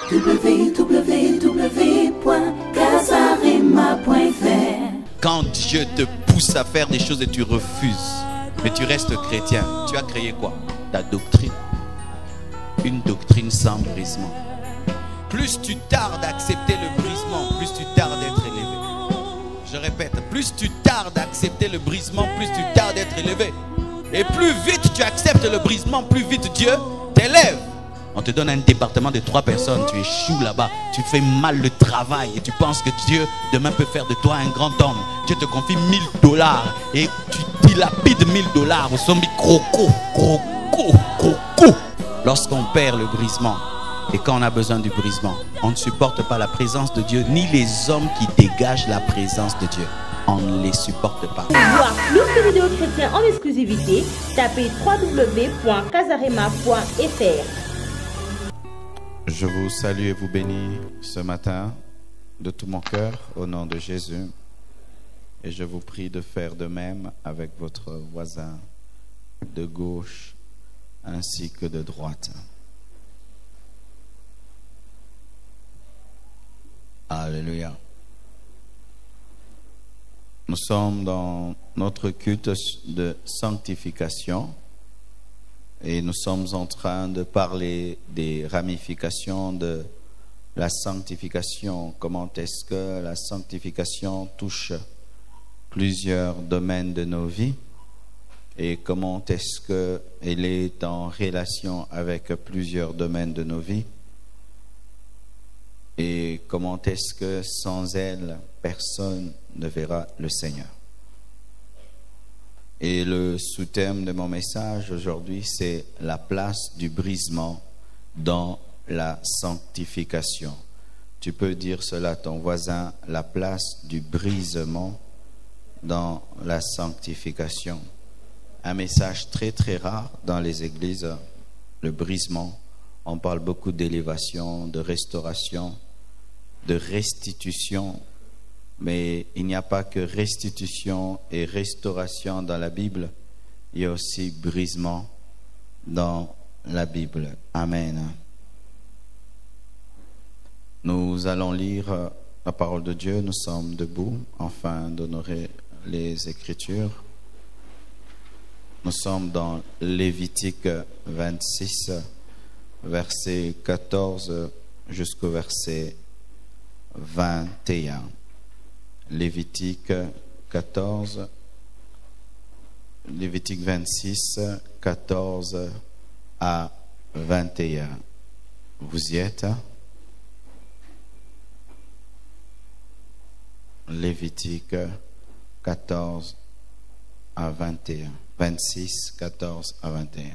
www.casarema.fr. Quand Dieu te pousse à faire des choses et tu refuses, mais tu restes chrétien, tu as créé quoi? Ta doctrine. Une doctrine sans brisement. Plus tu tardes à accepter le brisement, plus tu tardes d'être élevé. Je répète, plus tu tardes à accepter le brisement, plus tu tardes d'être élevé. Et plus vite tu acceptes le brisement, plus vite Dieu t'élève. On te donne un département de 3 personnes, tu échoues là-bas, tu fais mal le travail et tu penses que Dieu demain peut faire de toi un grand homme. Dieu te confie $1000 et tu dilapides $1000 au sommet croco. Lorsqu'on perd le brisement et quand on a besoin du brisement, on ne supporte pas la présence de Dieu ni les hommes qui dégagent la présence de Dieu. On ne les supporte pas. Pour voir plus de vidéos chrétiennes en exclusivité, tapez www.casarema.fr. Je vous salue et vous bénis ce matin de tout mon cœur au nom de Jésus. Et je vous prie de faire de même avec votre voisin de gauche ainsi que de droite. Alléluia. Nous sommes dans notre culte de sanctification et nous sommes en train de parler des ramifications de la sanctification. Comment est-ce que la sanctification touche plusieurs domaines de nos vies et comment est-ce qu'elle est en relation avec plusieurs domaines de nos vies et comment est-ce que sans elle, personne ne verra le Seigneur. Et le sous-thème de mon message aujourd'hui, c'est la place du brisement dans la sanctification. Tu peux dire cela à ton voisin, la place du brisement dans la sanctification. Un message très très rare dans les églises, le brisement. On parle beaucoup d'élévation, de restauration, de restitution. Mais il n'y a pas que restitution et restauration dans la Bible, il y a aussi brisement dans la Bible. Amen. Nous allons lire la parole de Dieu, nous sommes debout afin d'honorer les Écritures. Nous sommes dans Lévitique 26, verset 14 jusqu'au verset 21. Lévitique 14, Lévitique 26, 14 à 21. Vous y êtes? Lévitique 14 à 21. 26, 14 à 21.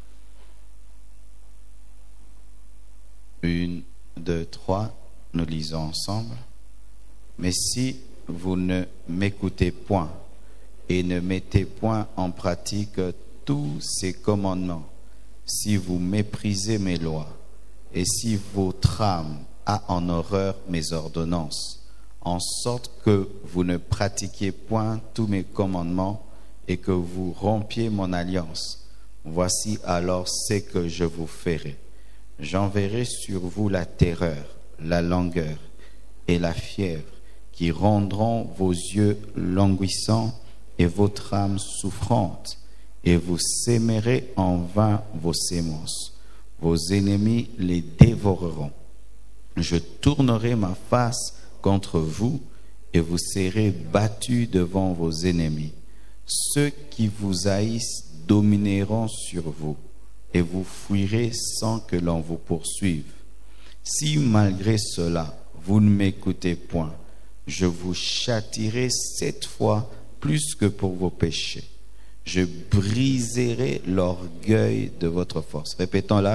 1, 2, 3, nous lisons ensemble. Mais si vous ne m'écoutez point et ne mettez point en pratique tous ces commandements, si vous méprisez mes lois et si votre âme a en horreur mes ordonnances, en sorte que vous ne pratiquiez point tous mes commandements et que vous rompiez mon alliance, voici alors ce que je vous ferai. J'enverrai sur vous la terreur, la langueur et la fièvre, qui rendront vos yeux languissants et votre âme souffrante, et vous sèmerez en vain vos semences. Vos ennemis les dévoreront. Je tournerai ma face contre vous, et vous serez battus devant vos ennemis. Ceux qui vous haïssent domineront sur vous, et vous fuirez sans que l'on vous poursuive. Si malgré cela, vous ne m'écoutez point, je vous châtierai 7 fois plus que pour vos péchés. Je briserai l'orgueil de votre force. Répétons-la,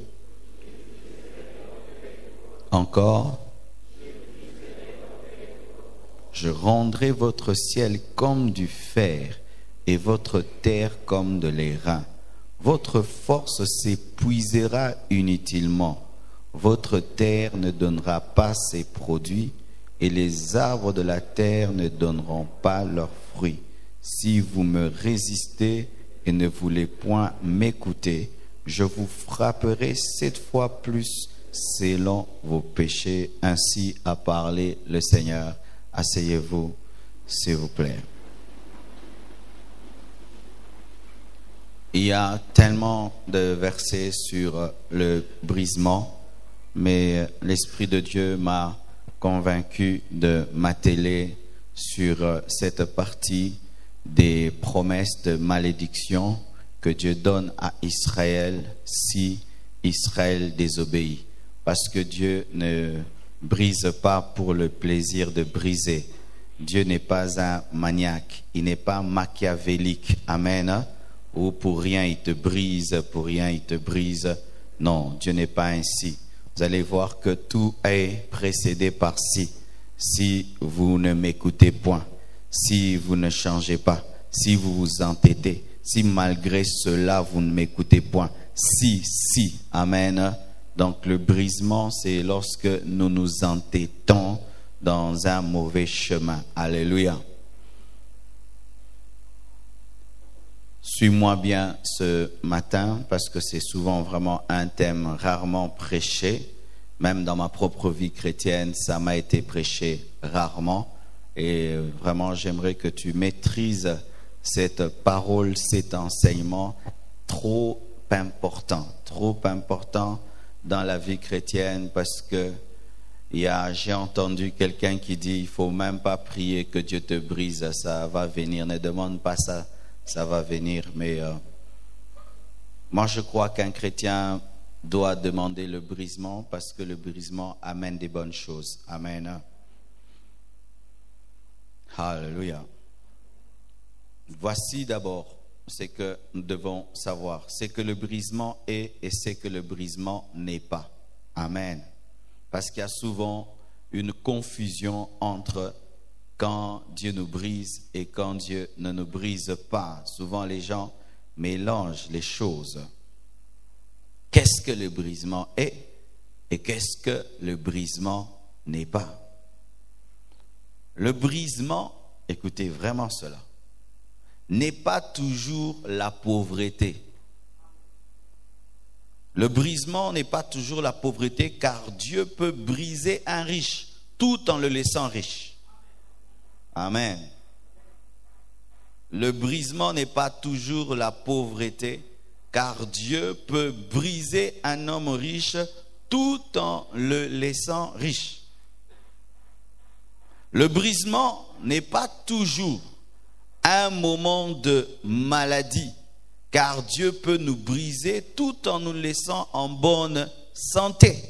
Encore. Je rendrai votre ciel comme du fer et votre terre comme de l'airain. Votre force s'épuisera inutilement. Votre terre ne donnera pas ses produits et les arbres de la terre ne donneront pas leurs fruits. Si vous me résistez et ne voulez point m'écouter, je vous frapperai 7 fois plus selon vos péchés. Ainsi a parlé le Seigneur. Asseyez-vous, s'il vous plaît. Il y a tellement de versets sur le brisement, mais l'Esprit de Dieu m'a convaincu de m'atteler sur cette partie des promesses de malédiction que Dieu donne à Israël si Israël désobéit. Parce que Dieu ne brise pas pour le plaisir de briser. Dieu n'est pas un maniaque, il n'est pas machiavélique. Amen. Ou pour rien il te brise, pour rien il te brise. Non, Dieu n'est pas ainsi. Vous allez voir que tout est précédé par si. Si vous ne m'écoutez point, si vous ne changez pas, si vous vous entêtez, si malgré cela vous ne m'écoutez point, si. Amen. Donc le brisement, c'est lorsque nous nous entêtons dans un mauvais chemin. Alléluia. Suis-moi bien ce matin parce que c'est souvent vraiment un thème rarement prêché. Même dans ma propre vie chrétienne, ça m'a été prêché rarement. Et vraiment, j'aimerais que tu maîtrises cette parole, cet enseignement trop important dans la vie chrétienne parce que j'ai entendu quelqu'un qui dit il faut même pas prier que Dieu te brise, ça va venir, ne demande pas ça, ça va venir. Mais moi je crois qu'un chrétien doit demander le brisement parce que le brisement amène des bonnes choses. Amen. Alléluia. Voici d'abord ce que nous devons savoir, c'est que le brisement est et c'est que le brisement n'est pas. Amen. Parce qu'il y a souvent une confusion entre quand Dieu nous brise et quand Dieu ne nous brise pas. Souvent les gens mélangent les choses. Qu'est-ce que le brisement est et qu'est-ce que le brisement n'est pas? Le brisement, écoutez vraiment cela, n'est pas toujours la pauvreté. Le brisement n'est pas toujours la pauvreté car Dieu peut briser un riche tout en le laissant riche. Amen. Le brisement n'est pas toujours la pauvreté car Dieu peut briser un homme riche tout en le laissant riche. Le brisement n'est pas toujours un moment de maladie, car Dieu peut nous briser tout en nous laissant en bonne santé.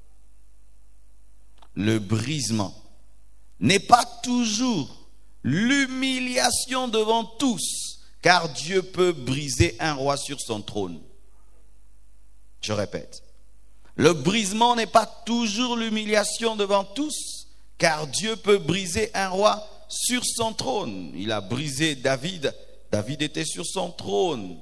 Le brisement n'est pas toujours l'humiliation devant tous, car Dieu peut briser un roi sur son trône. Je répète, le brisement n'est pas toujours l'humiliation devant tous, car Dieu peut briser un roi sur son trône. Il a brisé David. David était sur son trône.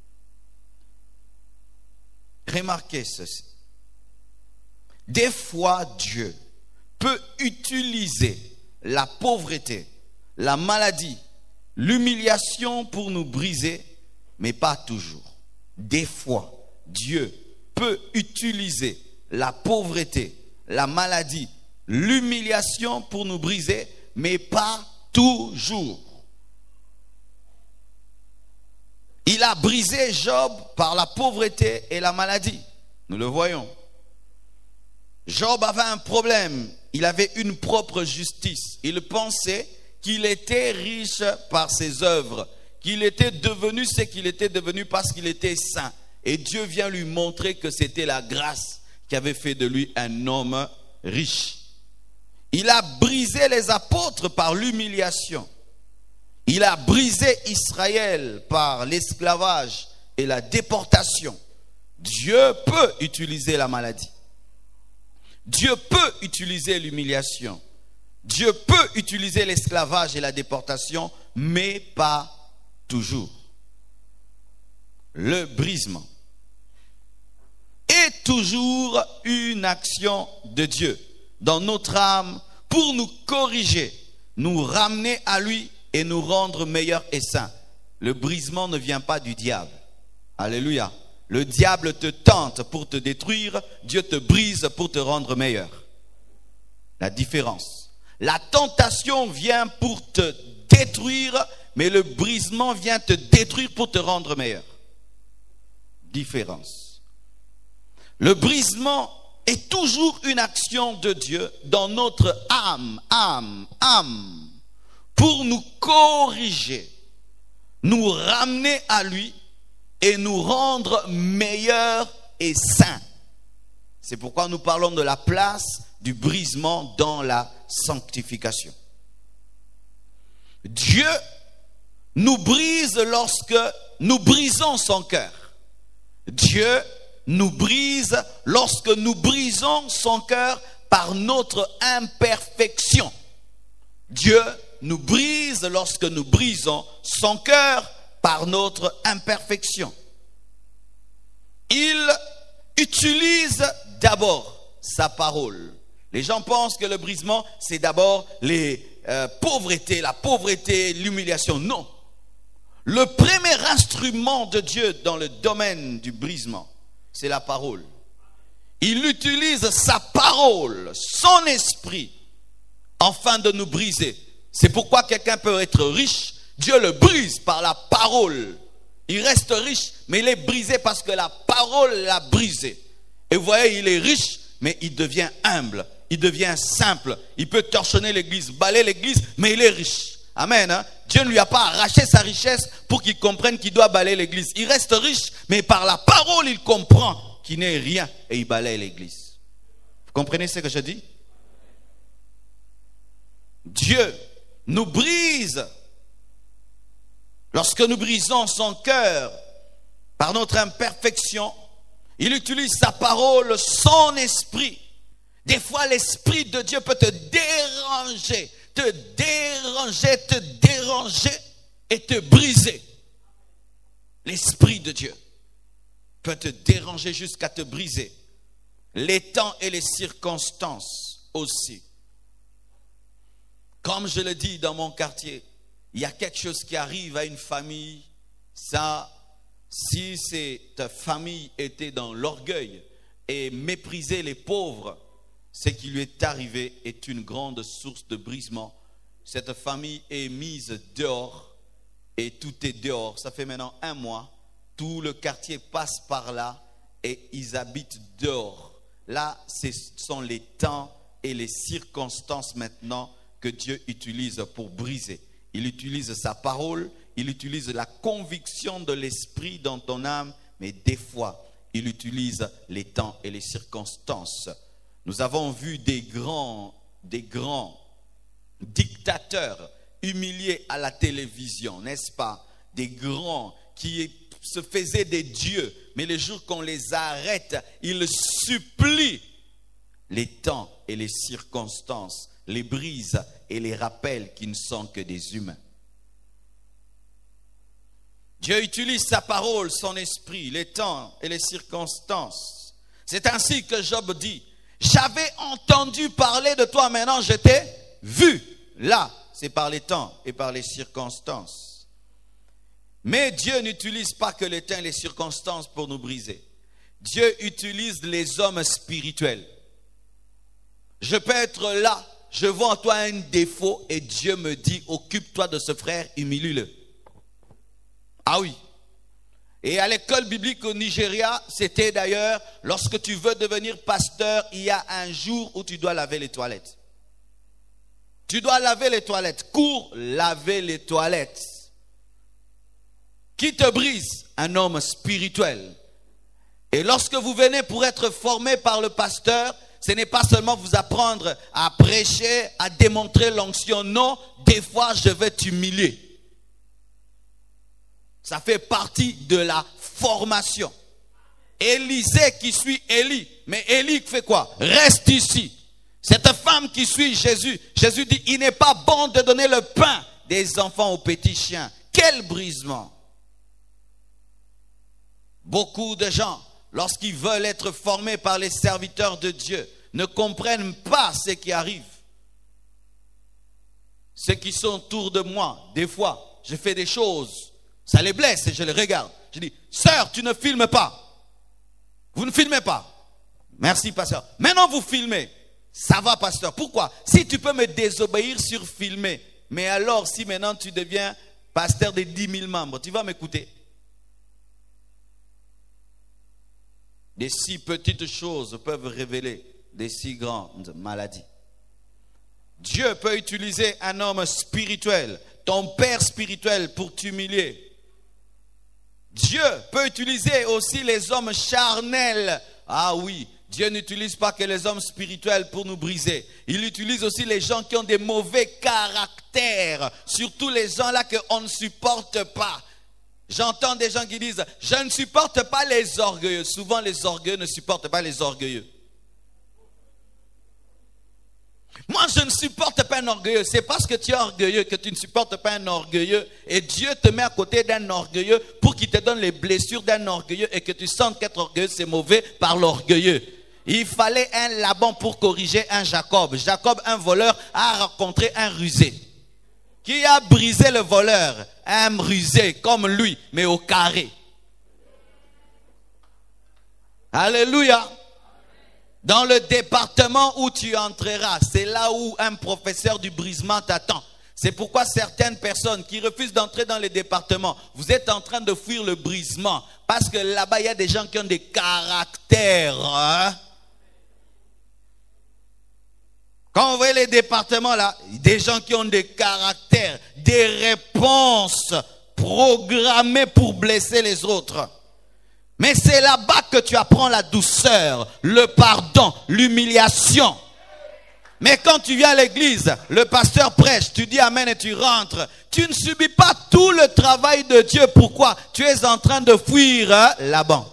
Remarquez ceci. Des fois, Dieu peut utiliser la pauvreté, la maladie, l'humiliation pour nous briser, mais pas toujours. Des fois, Dieu peut utiliser la pauvreté, la maladie, l'humiliation pour nous briser, mais pas toujours. Il a brisé Job par la pauvreté et la maladie. Nous le voyons. Job avait un problème. Il avait une propre justice. Il pensait qu'il était riche par ses œuvres, qu'il était devenu ce qu'il était devenu parce qu'il était saint. Et Dieu vient lui montrer que c'était la grâce qui avait fait de lui un homme riche. Il a brisé les apôtres par l'humiliation. Il a brisé Israël par l'esclavage et la déportation. Dieu peut utiliser la maladie. Dieu peut utiliser l'humiliation. Dieu peut utiliser l'esclavage et la déportation, mais pas toujours. Le brisement est toujours une action de Dieu dans notre âme pour nous corriger, nous ramener à lui et nous rendre meilleurs et saints. Le brisement ne vient pas du diable. Alléluia. Le diable te tente pour te détruire, Dieu te brise pour te rendre meilleur. La différence. La tentation vient pour te détruire, mais le brisement vient te détruire pour te rendre meilleur. Différence. Le brisement est toujours une action de Dieu dans notre âme, pour nous corriger, nous ramener à lui et nous rendre meilleurs et saints. C'est pourquoi nous parlons de la place du brisement dans la sanctification. Dieu nous brise lorsque nous brisons son cœur. Dieu nous brise lorsque nous brisons son cœur par notre imperfection. Dieu nous brise lorsque nous brisons son cœur par notre imperfection. Il utilise d'abord sa parole. Les gens pensent que le brisement, c'est d'abord les pauvretés, la pauvreté, l'humiliation. Non. Le premier instrument de Dieu dans le domaine du brisement, c'est la parole. Il utilise sa parole, son esprit, afin de nous briser. C'est pourquoi quelqu'un peut être riche, Dieu le brise par la parole. Il reste riche, mais il est brisé parce que la parole l'a brisé. Et vous voyez, il est riche, mais il devient humble, il devient simple. Il peut torchonner l'église, balayer l'église, mais il est riche. Amen. Hein? Dieu ne lui a pas arraché sa richesse pour qu'il comprenne qu'il doit balayer l'église. Il reste riche, mais par la parole, il comprend qu'il n'est rien et il balaye l'église. Vous comprenez ce que je dis? Dieu nous brise lorsque nous brisons son cœur par notre imperfection. Il utilise sa parole, son esprit. Des fois, l'esprit de Dieu peut te déranger et te briser. L'esprit de Dieu peut te déranger jusqu'à te briser. Les temps et les circonstances aussi. Comme je le dis dans mon quartier, il y a quelque chose qui arrive à une famille. Ça, si cette famille était dans l'orgueil et méprisait les pauvres, ce qui lui est arrivé est une grande source de brisement. Cette famille est mise dehors et tout est dehors. Ça fait maintenant 1 mois. Tout le quartier passe par là et ils habitent dehors. Là, ce sont les temps et les circonstances maintenant que Dieu utilise pour briser. Il utilise sa parole, il utilise la conviction de l'esprit dans ton âme, mais des fois, il utilise les temps et les circonstances. Nous avons vu des grands dictateurs humiliés à la télévision, n'est-ce pas? Des grands qui se faisaient des dieux, mais le jour qu'on les arrête, ils supplient. Les temps et les circonstances les brisent et les rappellent qu'ils ne sont que des humains. Dieu utilise sa parole, son esprit, les temps et les circonstances. C'est ainsi que Job dit: j'avais entendu parler de toi, maintenant je t'ai vu. Là, c'est par les temps et par les circonstances. Mais Dieu n'utilise pas que les temps et les circonstances pour nous briser. Dieu utilise les hommes spirituels. Je peux être là, je vois en toi un défaut et Dieu me dit: occupe-toi de ce frère, humilie-le. Ah oui. Et à l'école biblique au Nigeria, c'était d'ailleurs, lorsque tu veux devenir pasteur, il y a un jour où tu dois laver les toilettes. Tu dois laver les toilettes. Cours laver les toilettes. Qui te brise? Un homme spirituel. Et lorsque vous venez pour être formé par le pasteur, ce n'est pas seulement vous apprendre à prêcher, à démontrer l'onction. Non, des fois je vais t'humilier. Ça fait partie de la formation. Élisée qui suit Élie. Mais Élie fait quoi? Reste ici. Cette femme qui suit Jésus. Jésus dit: il n'est pas bon de donner le pain des enfants aux petits chiens. Quel brisement! Beaucoup de gens, lorsqu'ils veulent être formés par les serviteurs de Dieu, ne comprennent pas ce qui arrive. Ceux qui sont autour de moi, des fois, je fais des choses, ça les blesse et je les regarde. Je dis: sœur, tu ne filmes pas. Vous ne filmez pas. Merci, pasteur. Maintenant, vous filmez. Ça va, pasteur. Pourquoi? Si tu peux me désobéir sur filmer, mais alors si maintenant tu deviens pasteur de 10 000 membres, tu vas m'écouter? Des si petites choses peuvent révéler des si grandes maladies. Dieu peut utiliser un homme spirituel, ton père spirituel, pour t'humilier. Dieu peut utiliser aussi les hommes charnels. Ah oui, Dieu n'utilise pas que les hommes spirituels pour nous briser. Il utilise aussi les gens qui ont des mauvais caractères. Surtout les gens là qu'on ne supporte pas. J'entends des gens qui disent, je ne supporte pas les orgueilleux. Souvent les orgueilleux ne supportent pas les orgueilleux. Moi, je ne supporte pas un orgueilleux. C'est parce que tu es orgueilleux que tu ne supportes pas un orgueilleux. Et Dieu te met à côté d'un orgueilleux pour qu'il te donne les blessures d'un orgueilleux et que tu sentes qu'être orgueilleux, c'est mauvais par l'orgueilleux. Il fallait un Laban pour corriger un Jacob. Jacob, un voleur, a rencontré un rusé. Qui a brisé le voleur? Un rusé comme lui, mais au carré. Alléluia. Dans le département où tu entreras, c'est là où un professeur du brisement t'attend. C'est pourquoi certaines personnes qui refusent d'entrer dans les départements, vous êtes en train de fuir le brisement. Parce que là-bas, il y a des gens qui ont des caractères. Hein? Quand vous voyez les départements là, des gens qui ont des caractères, des réponses programmées pour blesser les autres. Mais c'est là-bas que tu apprends la douceur, le pardon, l'humiliation. Mais quand tu viens à l'église, le pasteur prêche, tu dis amen et tu rentres. Tu ne subis pas tout le travail de Dieu. Pourquoi? Tu es en train de fuir Laban.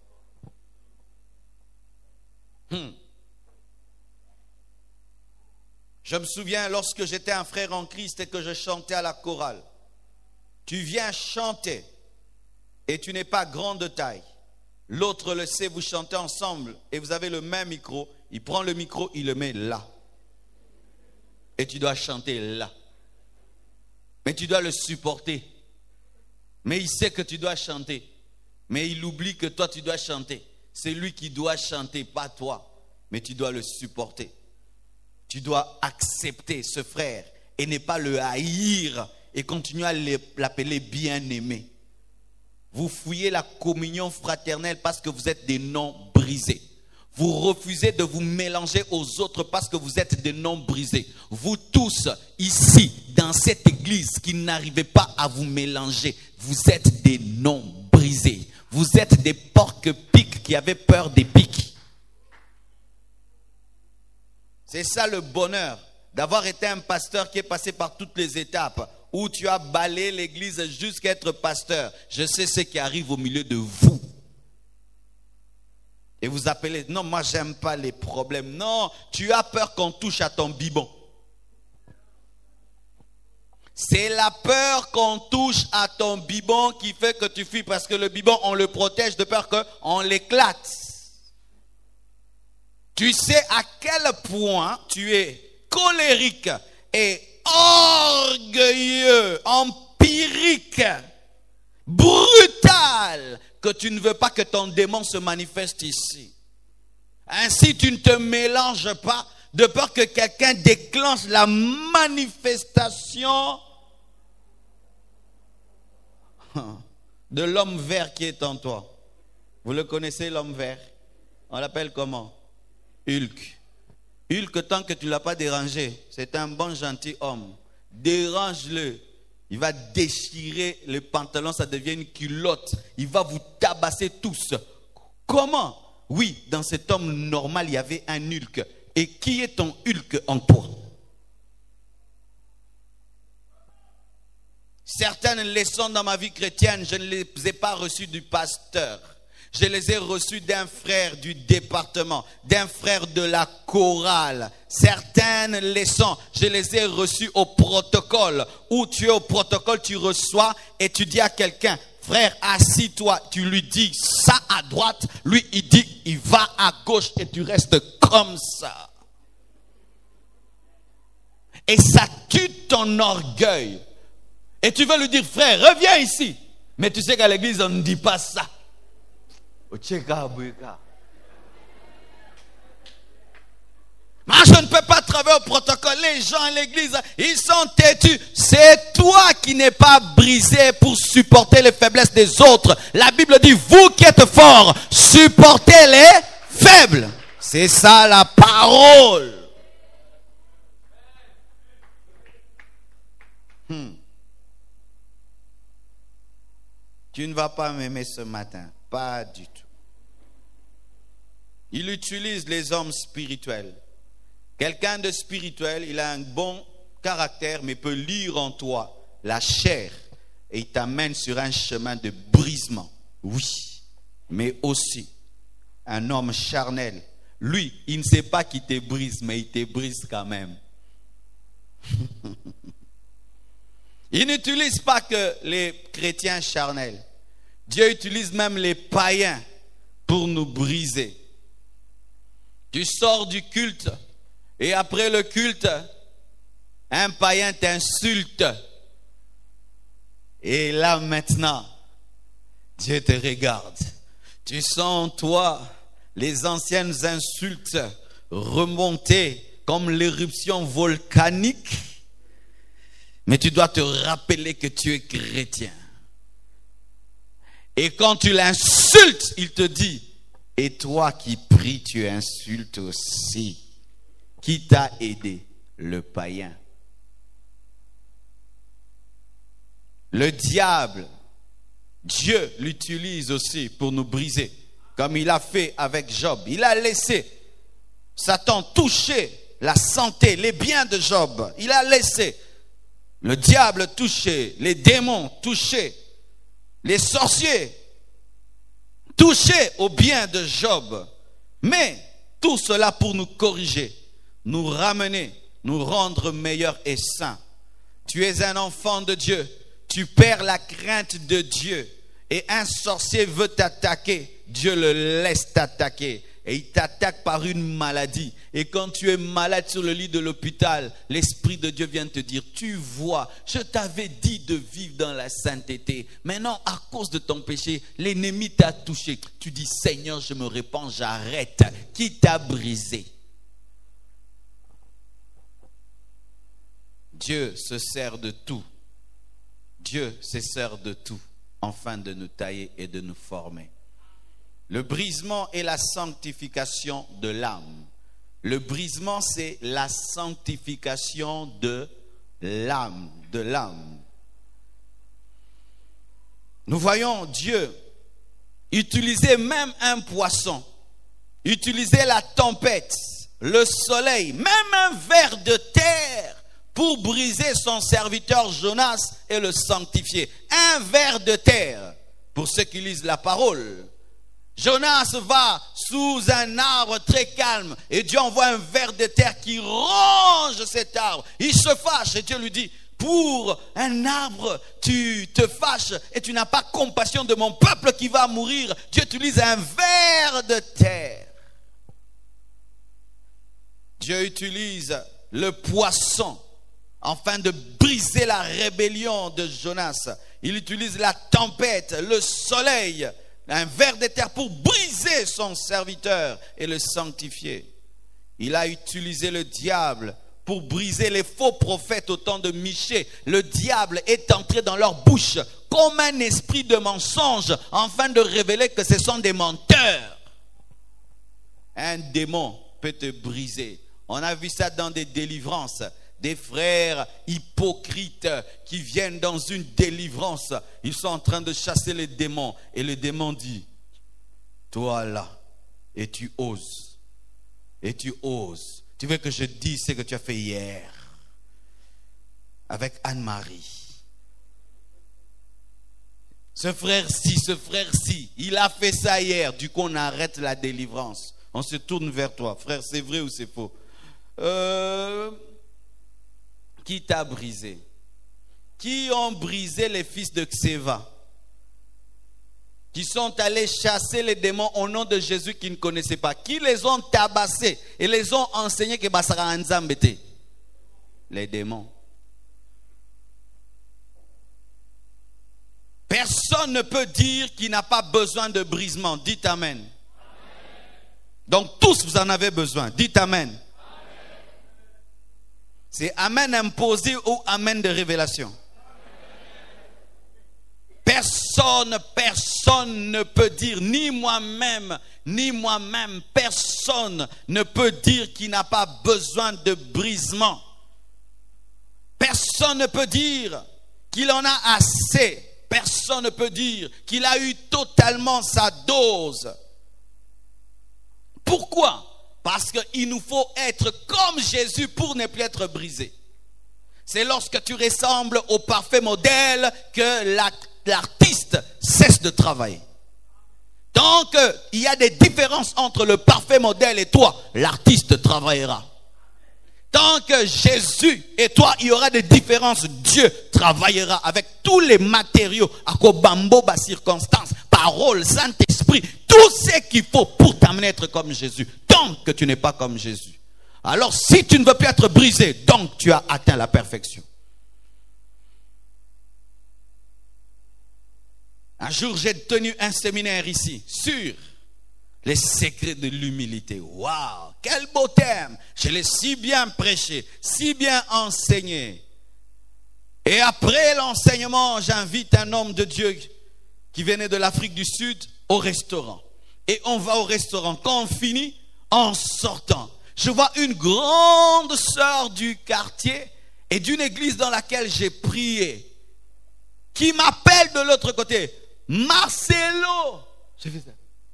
Je me souviens lorsque j'étais un frère en Christ et que je chantais à la chorale. Tu viens chanter et tu n'es pas grand de taille. L'autre le sait, vous chantez ensemble et vous avez le même micro. Il prend le micro, il le met là. Et tu dois chanter là. Mais tu dois le supporter. Mais il sait que tu dois chanter. Mais il oublie que toi tu dois chanter. C'est lui qui doit chanter, pas toi. Mais tu dois le supporter. Tu dois accepter ce frère et ne pas le haïr et continuer à l'appeler bien-aimé. Vous fouillez la communion fraternelle parce que vous êtes des noms brisés. Vous refusez de vous mélanger aux autres parce que vous êtes des noms brisés. Vous tous, ici, dans cette église, qui n'arrivez pas à vous mélanger, vous êtes des noms brisés. Vous êtes des porcs-pics qui avaient peur des pics. C'est ça le bonheur d'avoir été un pasteur qui est passé par toutes les étapes. Où tu as balayé l'église jusqu'à être pasteur. Je sais ce qui arrive au milieu de vous. Et vous appelez, non, moi j'aime pas les problèmes. Non, tu as peur qu'on touche à ton biberon. C'est la peur qu'on touche à ton biberon qui fait que tu fuis. Parce que le biberon, on le protège de peur qu'on l'éclate. Tu sais à quel point tu es colérique et orgueilleux, empirique, brutal, que tu ne veux pas que ton démon se manifeste ici. Ainsi, tu ne te mélanges pas de peur que quelqu'un déclenche la manifestation de l'homme vert qui est en toi. Vous le connaissez, l'homme vert? On l'appelle comment? Hulk. Hulk, tant que tu ne l'as pas dérangé, c'est un bon gentil homme. Dérange-le. Il va déchirer le pantalon, ça devient une culotte. Il va vous tabasser tous. Comment? Oui, dans cet homme normal, il y avait un Hulk. Et qui est ton Hulk en toi? Certaines leçons dans ma vie chrétienne, je ne les ai pas reçues du pasteur. Je les ai reçus d'un frère du département, d'un frère de la chorale. Certaines leçons, je les ai reçues au protocole. Où tu es au protocole, tu reçois et tu dis à quelqu'un, frère, assis-toi. Tu lui dis ça à droite, lui il dit, il va à gauche et tu restes comme ça. Et ça tue ton orgueil. Et tu veux lui dire, frère, reviens ici. Mais tu sais qu'à l'église, on ne dit pas ça. les gens à l'église, ils sont têtus. C'est toi qui n'es pas brisé pour supporter les faiblesses des autres. La Bible dit, vous qui êtes forts, supportez les faibles. C'est ça la parole. Tu ne vas pas m'aimer ce matin. Pas du tout. Il utilise les hommes spirituels. Quelqu'un de spirituel, il a un bon caractère, mais peut lire en toi la chair. Et il t'amène sur un chemin de brisement. Oui. Mais aussi, un homme charnel, lui, il ne sait pas qu'il te brise, mais il te brise quand même. Il n'utilise pas que les chrétiens charnels. Dieu utilise même les païens pour nous briser. Tu sors du culte et après le culte, un païen t'insulte. Et là maintenant, Dieu te regarde. Tu sens en toi les anciennes insultes remonter comme l'éruption volcanique. Mais tu dois te rappeler que tu es chrétien. Et quand tu l'insultes, il te dit, et toi qui pries, tu insultes aussi. Qui t'a aidé? Le païen. Le diable, Dieu l'utilise aussi pour nous briser. Comme il a fait avec Job. Il a laissé Satan toucher la santé, les biens de Job. Il a laissé le diable toucher, les démons toucher, les sorciers toucher au bien de Job. Mais tout cela pour nous corriger, nous ramener, nous rendre meilleurs et saints. Tu es un enfant de Dieu, tu perds la crainte de Dieu et un sorcier veut t'attaquer, Dieu le laisse t'attaquer. Et il t'attaque par une maladie. Et quand tu es malade sur le lit de l'hôpital, l'Esprit de Dieu vient te dire, tu vois, je t'avais dit de vivre dans la sainteté. Maintenant, à cause de ton péché, l'ennemi t'a touché. Tu dis, Seigneur, je me répands, j'arrête. Qui t'a brisé? Dieu se sert de tout. Dieu se sert de tout, afin de nous tailler et de nous former. Le brisement est la sanctification de l'âme. Le brisement, c'est la sanctification de l'âme, Nous voyons Dieu utiliser même un poisson, utiliser la tempête, le soleil, même un ver de terre pour briser son serviteur Jonas et le sanctifier. Un ver de terre, pour ceux qui lisent la parole. Jonas va sous un arbre très calme et Dieu envoie un ver de terre qui ronge cet arbre. Il se fâche et Dieu lui dit, pour un arbre, tu te fâches et tu n'as pas compassion de mon peuple qui va mourir. Dieu utilise un ver de terre. Dieu utilise le poisson afin de briser la rébellion de Jonas. Il utilise la tempête, le soleil, un ver de terre pour briser son serviteur et le sanctifier. Il a utilisé le diable pour briser les faux prophètes au temps de Michée. Le diable est entré dans leur bouche comme un esprit de mensonge afin de révéler que ce sont des menteurs. Un démon peut te briser. On a vu ça dans des délivrances. Des frères hypocrites qui viennent dans une délivrance. Ils sont en train de chasser les démons. Et le démon dit, toi là, et tu oses. Et tu oses. Tu veux que je dise ce que tu as fait hier avec Anne-Marie. Ce frère-ci, il a fait ça hier. Du coup, on arrête la délivrance. On se tourne vers toi. Frère, c'est vrai ou c'est faux? Qui t'a brisé? Qui ont brisé les fils de Xéva? Qui sont allés chasser les démons au nom de Jésus qu'ils ne connaissaient pas? Qui les ont tabassés et les ont enseigné que Basara Nzambete? Les démons. Personne ne peut dire qu'il n'a pas besoin de brisement. Dites Amen. Donc tous vous en avez besoin. Dites Amen. C'est amen imposé ou amen de révélation. Personne ne peut dire, ni moi-même, personne ne peut dire qu'il n'a pas besoin de brisement. Personne ne peut dire qu'il en a assez. Personne ne peut dire qu'il a eu totalement sa dose. Pourquoi? Parce qu'il nous faut être comme Jésus pour ne plus être brisé. C'est lorsque tu ressembles au parfait modèle que l'artiste cesse de travailler. Donc, il y a des différences entre le parfait modèle et toi. L'artiste travaillera. Tant que Jésus et toi, il y aura des différences. Dieu travaillera avec tous les matériaux, akobambo, bas circonstances, paroles, Saint-Esprit, tout ce qu'il faut pour t'amener à être comme Jésus. Tant que tu n'es pas comme Jésus. Alors, si tu ne veux plus être brisé, donc tu as atteint la perfection. Un jour, j'ai tenu un séminaire ici sur les secrets de l'humilité. Waouh, quel beau thème! Je l'ai si bien prêché, si bien enseigné. Et après l'enseignement, j'invite un homme de Dieu qui venait de l'Afrique du Sud au restaurant. Et on va au restaurant. Quand on finit, en sortant, je vois une grande sœur du quartier et d'une église dans laquelle j'ai prié qui m'appelle de l'autre côté. Marcelo! J'ai fait ça.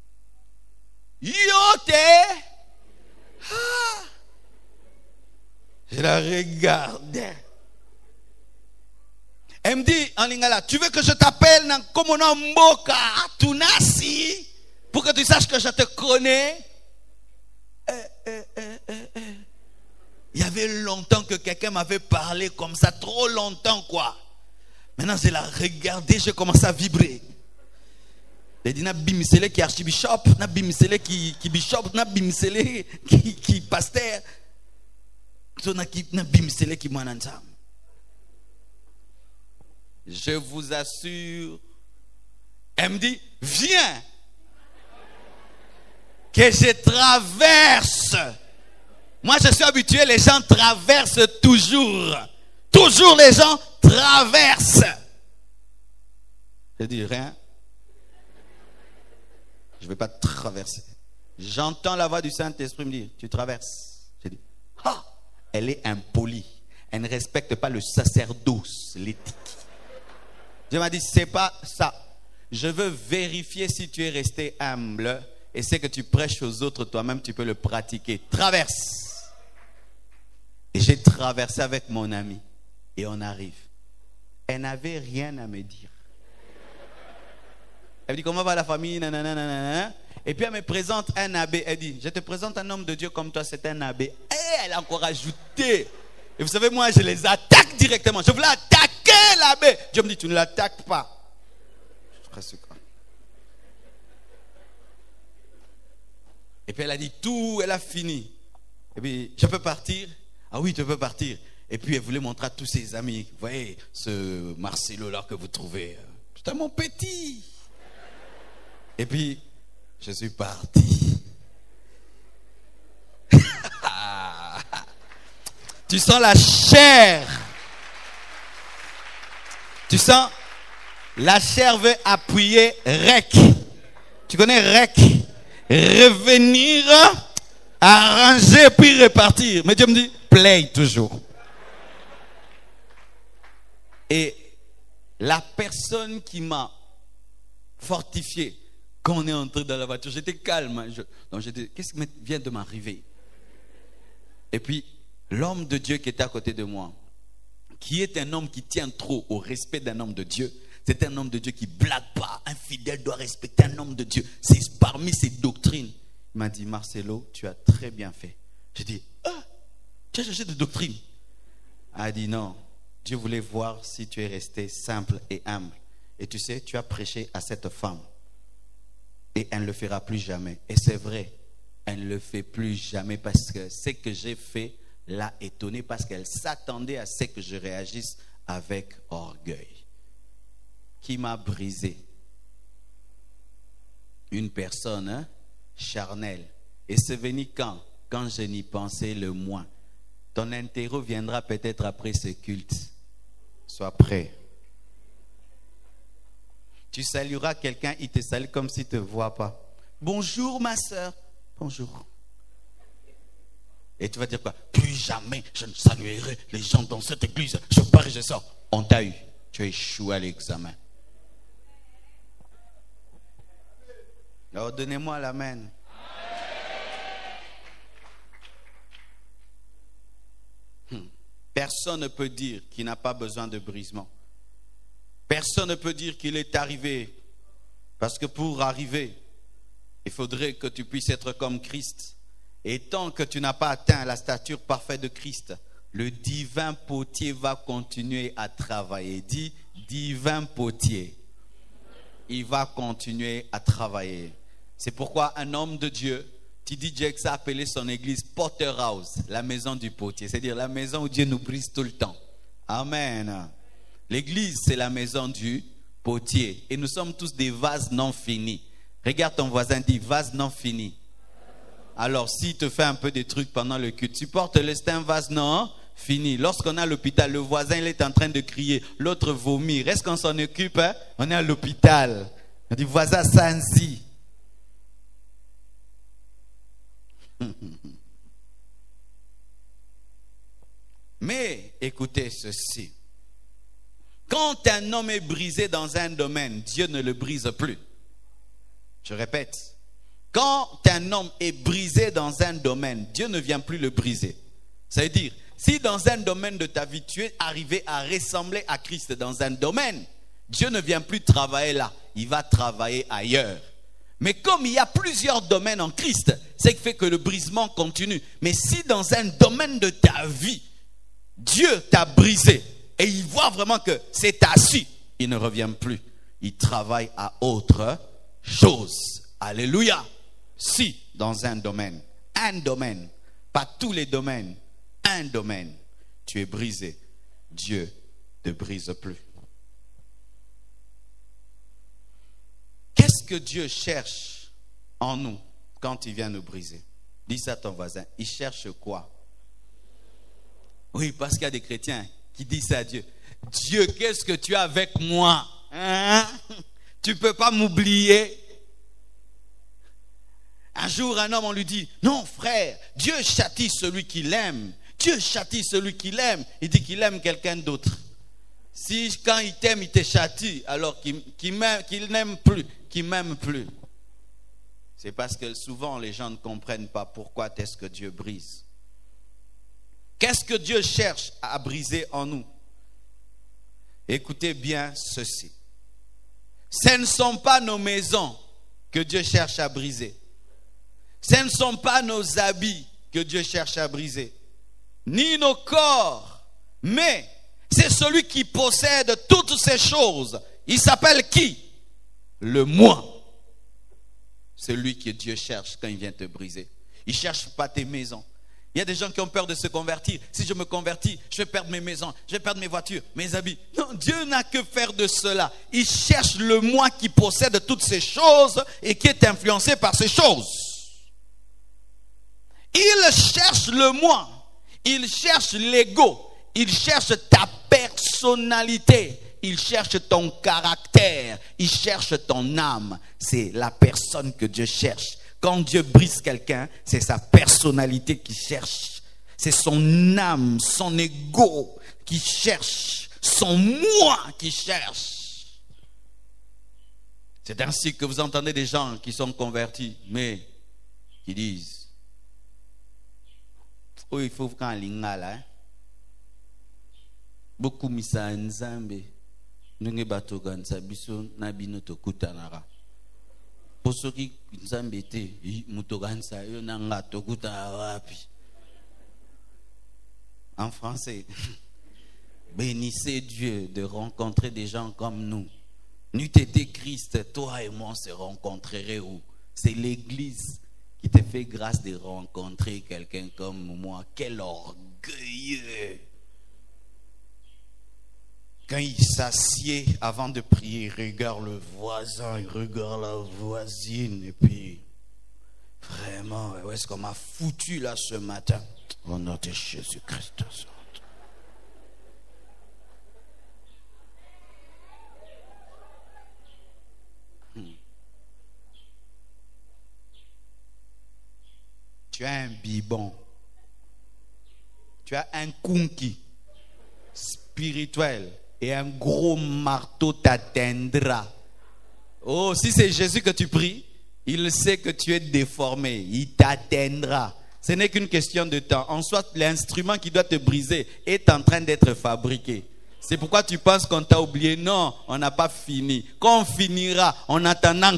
Yote! Ah. Je la regardais. Elle me dit en lingala, tu veux que je t'appelle Komona Mboka Tunasi pour que tu saches que je te connais? Il y avait longtemps que quelqu'un m'avait parlé comme ça, trop longtemps quoi. Maintenant je la regardais, je commence à vibrer. Il dit, na bimisele qui archibishop, na bimisele qui bishop, na bimisele qui pasteur, na bimisele qui mananzam. Je vous assure, elle me dit, viens, que je traverse. Moi je suis habitué, les gens traversent toujours. Toujours les gens traversent. Je dis rien. Je ne vais pas traverser. J'entends la voix du Saint-Esprit me dire, tu traverses. J'ai dit, ah, elle est impolie. Elle ne respecte pas le sacerdoce, l'éthique. Dieu m'a dit, c'est pas ça. Je veux vérifier si tu es resté humble et ce que tu prêches aux autres, toi-même, tu peux le pratiquer. Traverse. Et j'ai traversé avec mon ami et on arrive. Elle n'avait rien à me dire. Elle dit, comment va la famille? Nanana. Et puis elle me présente un abbé. Elle dit, je te présente un homme de Dieu comme toi, c'est un abbé. Et elle a encore ajouté. Et vous savez, moi, je les attaque directement. Je voulais attaquer l'abbé. Dieu me dit, tu ne l'attaques pas. Je suis quoi? Et puis elle a dit tout, elle a fini. Et puis, je peux partir? Ah oui, tu peux partir. Et puis elle voulait montrer à tous ses amis. Vous voyez, ce Marcelo là que vous trouvez. Putain, mon petit. Et puis, je suis parti. Tu sens la chair. Tu sens, la chair veut appuyer rec. Tu connais rec? Revenir, arranger, puis repartir. Mais Dieu me dit, play toujours. Et la personne qui m'a fortifié, quand on est entré dans la voiture, j'étais calme. Donc j'étais, qu'est-ce qui vient de m'arriver? Et puis, l'homme de Dieu qui était à côté de moi, qui est un homme qui tient trop au respect d'un homme de Dieu, c'est un homme de Dieu qui ne blague pas. Un fidèle doit respecter un homme de Dieu. C'est parmi ses doctrines. Il m'a dit, Marcelo, tu as très bien fait. J'ai dit, ah, tu as cherché de doctrine? Il a dit, non. Dieu voulait voir si tu es resté simple et humble. Et tu sais, tu as prêché à cette femme. Et elle ne le fera plus jamais. Et c'est vrai, elle ne le fait plus jamais parce que ce que j'ai fait l'a étonnée parce qu'elle s'attendait à ce que je réagisse avec orgueil. Qui m'a brisé? Une personne charnelle. Et c'est venu quand? Quand je n'y pensais le moins. Ton interro viendra peut-être après ce culte. Sois prêt. Tu salueras quelqu'un, il te salue comme s'il ne te voit pas. Bonjour ma soeur. Bonjour. Et tu vas dire quoi? Plus jamais je ne saluerai les gens dans cette église. Je pars et je sors. On t'a eu. Tu as échoué à l'examen. Alors donnez-moi l'amen. Personne ne peut dire qu'il n'a pas besoin de brisement. Personne ne peut dire qu'il est arrivé. Parce que pour arriver, il faudrait que tu puisses être comme Christ. Et tant que tu n'as pas atteint la stature parfaite de Christ, le divin potier va continuer à travailler. Dis, divin potier. Il va continuer à travailler. C'est pourquoi un homme de Dieu, T.D. Jakes a appelé son église Potter House, la maison du potier. C'est-à-dire la maison où Dieu nous brise tout le temps. Amen. L'église, c'est la maison du potier. Et nous sommes tous des vases non finis. Regarde ton voisin, dit vase non fini. Alors, s'il te fait un peu des trucs pendant le culte, supporte-le, c'est un vase non fini. Lorsqu'on est à l'hôpital, le voisin il est en train de crier, l'autre vomit. Reste qu'on s'en occupe, hein? On est à l'hôpital. On dit voisin Sanzi. Mais écoutez ceci. Quand un homme est brisé dans un domaine, Dieu ne le brise plus. Je répète. Quand un homme est brisé dans un domaine, Dieu ne vient plus le briser. Ça veut dire, si dans un domaine de ta vie, tu es arrivé à ressembler à Christ dans un domaine, Dieu ne vient plus travailler là. Il va travailler ailleurs. Mais comme il y a plusieurs domaines en Christ, c'est ce qui fait que le brisement continue. Mais si dans un domaine de ta vie, Dieu t'a brisé et il voit vraiment que c'est assis, il ne revient plus. Il travaille à autre chose. Alléluia. Si dans un domaine, pas tous les domaines, un domaine, tu es brisé, Dieu ne te brise plus. Qu'est-ce que Dieu cherche en nous quand il vient nous briser? Dis ça à ton voisin. Il cherche quoi? Oui, parce qu'il y a des chrétiens qui disent ça à Dieu. Dieu, qu'est-ce que tu as avec moi? Hein? Tu ne peux pas m'oublier. Un jour, un homme, on lui dit, non frère, Dieu châtie celui qu'il aime. Dieu châtie celui qu'il aime. Il dit qu'il aime quelqu'un d'autre. Si quand il t'aime, il te châtie, alors qu'il n'aime plus, qu'il m'aime plus. C'est parce que souvent les gens ne comprennent pas pourquoi est-ce que Dieu brise. Qu'est-ce que Dieu cherche à briser en nous? Écoutez bien ceci. Ce ne sont pas nos maisons que Dieu cherche à briser. Ce ne sont pas nos habits que Dieu cherche à briser. Ni nos corps. Mais c'est celui qui possède toutes ces choses. Il s'appelle qui? Le moi. C'est lui que Dieu cherche quand il vient te briser. Il ne cherche pas tes maisons. Il y a des gens qui ont peur de se convertir. Si je me convertis, je vais perdre mes maisons, je vais perdre mes voitures, mes habits. Non, Dieu n'a que faire de cela. Il cherche le moi qui possède toutes ces choses et qui est influencé par ces choses. Il cherche le moi. Il cherche l'ego. Il cherche ta personnalité. Il cherche ton caractère. Il cherche ton âme. C'est la personne que Dieu cherche. Quand Dieu brise quelqu'un, c'est sa personnalité qui cherche. C'est son âme, son ego qui cherche. Son moi qui cherche. C'est ainsi que vous entendez des gens qui sont convertis, mais qui disent, oh, il faut qu'un lingala. Beaucoup misa nzambe. Nunge bato gansa biso na bino to kutanara. Posoki nzambe te muto gansa yo nanga to kuta wapi. En français, bénissez Dieu de rencontrer des gens comme nous. N'eût été Christ, toi et moi on se rencontrerait où? C'est l'église qui te fait grâce de rencontrer quelqu'un comme moi. Quel orgueilleux! Quand il s'assied avant de prier, il regarde le voisin, il regarde la voisine, et puis, vraiment, où est-ce qu'on m'a foutu là ce matin? Au nom de Jésus-Christ. Tu as un bibon. Tu as un kunki spirituel et un gros marteau t'atteindra. Oh, si c'est Jésus que tu pries, il sait que tu es déformé. Il t'atteindra. Ce n'est qu'une question de temps. En soit, l'instrument qui doit te briser est en train d'être fabriqué. C'est pourquoi tu penses qu'on t'a oublié. Non, on n'a pas fini. Quand on finira, en attendant...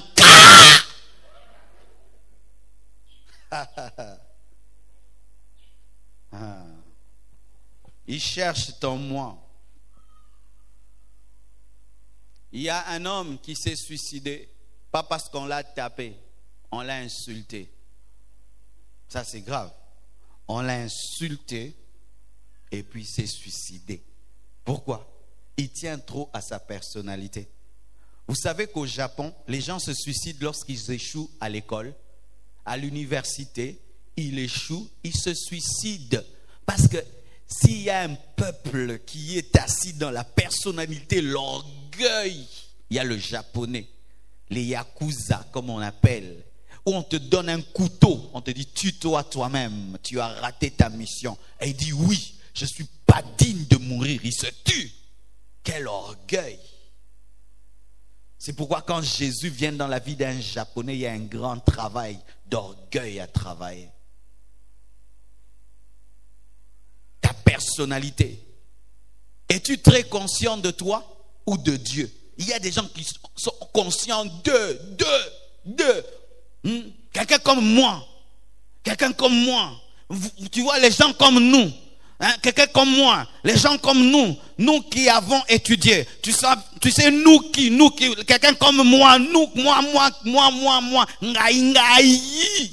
Il cherche ton moi. Il y a un homme qui s'est suicidé, pas parce qu'on l'a tapé, on l'a insulté. Ça c'est grave. On l'a insulté et puis s'est suicidé. Pourquoi? Il tient trop à sa personnalité. Vous savez qu'au Japon, les gens se suicident lorsqu'ils échouent à l'école, à l'université. Ils échouent, ils se suicident. Parce que s'il y a un peuple qui est assis dans la personnalité, l'orgueil, il y a le japonais, les yakuza comme on appelle, où on te donne un couteau, on te dit tue-toi toi-même, tu as raté ta mission. Et il dit oui, je ne suis pas digne de mourir, il se tue. Quel orgueil! C'est pourquoi quand Jésus vient dans la vie d'un japonais, il y a un grand travail d'orgueil à travailler. Ta personnalité. Es-tu très conscient de toi ou de Dieu? Il y a des gens qui sont conscients de. Quelqu'un comme moi. Quelqu'un comme moi. Tu vois, les gens comme nous. Quelqu'un comme moi. Les gens comme nous. Nous qui avons étudié. Tu sais, nous qui. Quelqu'un comme moi. Moi. Ngai.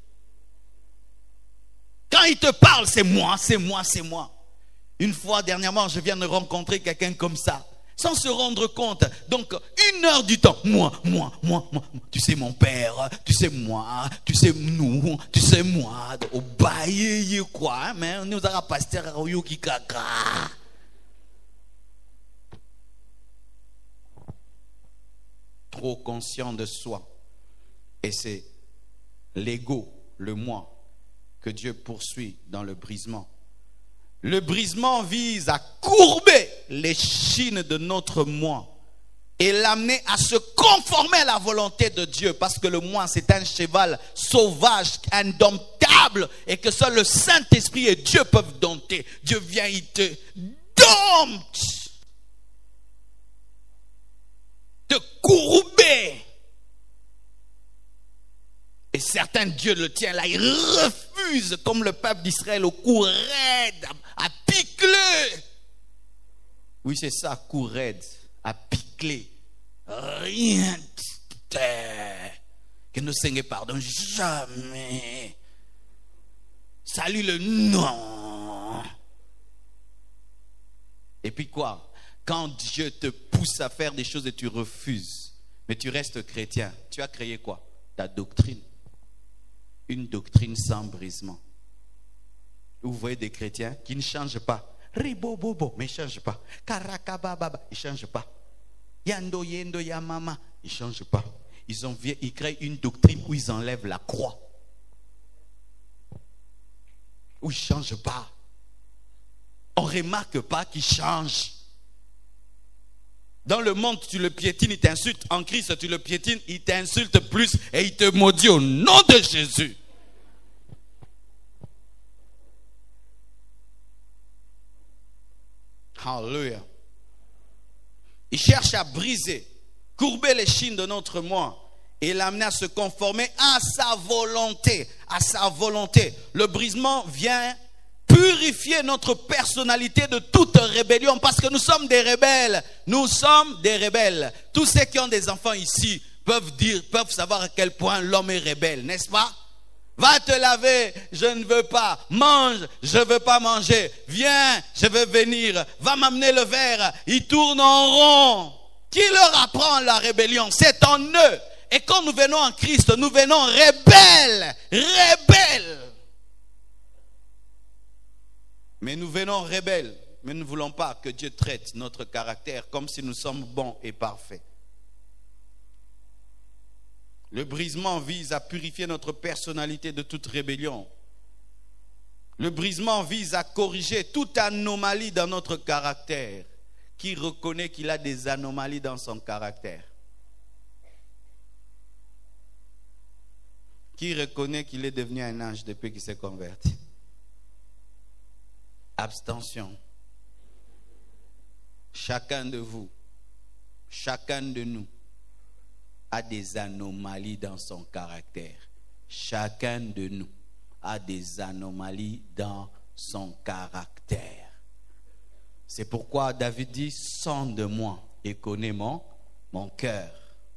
Quand il te parle, c'est moi. Une fois, dernièrement, je viens de rencontrer quelqu'un comme ça, sans se rendre compte. Donc, 1 heure du temps, moi. Tu sais, mon père, tu sais, moi, tu sais, nous, tu sais, moi. Au bail, quoi, mais nous avons pasteur Oyuki Kaka. Trop conscient de soi. Et c'est l'ego, le moi, que Dieu poursuit dans le brisement. Le brisement vise à courber l'échine de notre moi et l'amener à se conformer à la volonté de Dieu, parce que le moi c'est un cheval sauvage, indomptable, et que seul le Saint-Esprit et Dieu peuvent dompter. Dieu vient, il te dompte, te courber. Et certains, Dieu le tient là, ils refusent, comme le peuple d'Israël, au cou raide, à picler. Oui, c'est ça, cou raide, à picler. Rien que nous Seigneur pardonne jamais. Salut le non. Et puis quoi? Quand Dieu te pousse à faire des choses et tu refuses, mais tu restes chrétien, tu as créé quoi? Ta doctrine. Une doctrine sans brisement. Vous voyez des chrétiens qui ne changent pas. Ribobobo, mais ils ne changent pas. Karakabababa, ils ne changent pas. Yando yendo yamama, ils ne changent pas. Ils créent une doctrine où ils enlèvent la croix. Où ils ne changent pas. On ne remarque pas qu'ils changent. Dans le monde, tu le piétines, il t'insulte. En Christ, tu le piétines, il t'insulte plus et il te maudit au nom de Jésus. Alléluia. Il cherche à briser, courber l'échine de notre moi et l'amener à se conformer à sa volonté. À sa volonté. Le brisement vient purifier notre personnalité de toute rébellion, parce que nous sommes des rebelles. Nous sommes des rebelles. Tous ceux qui ont des enfants ici peuvent savoir à quel point l'homme est rebelle, n'est-ce pas? Va te laver, je ne veux pas. Mange, je ne veux pas manger. Viens, je veux venir. Va m'amener le verre. Ils tournent en rond. Qui leur apprend la rébellion? C'est en eux. Et quand nous venons en Christ, nous venons rebelles. Rebelles. Mais nous venons rebelles. Mais nous ne voulons pas que Dieu traite notre caractère comme si nous sommes bons et parfaits. Le brisement vise à purifier notre personnalité de toute rébellion. Le brisement vise à corriger toute anomalie dans notre caractère. Qui reconnaît qu'il a des anomalies dans son caractère? Qui reconnaît qu'il est devenu un ange depuis qu'il s'est converti? Abstention. Chacun de vous, chacun de nous a des anomalies dans son caractère. Chacun de nous a des anomalies dans son caractère. C'est pourquoi David dit, sonde-moi et connais mon cœur.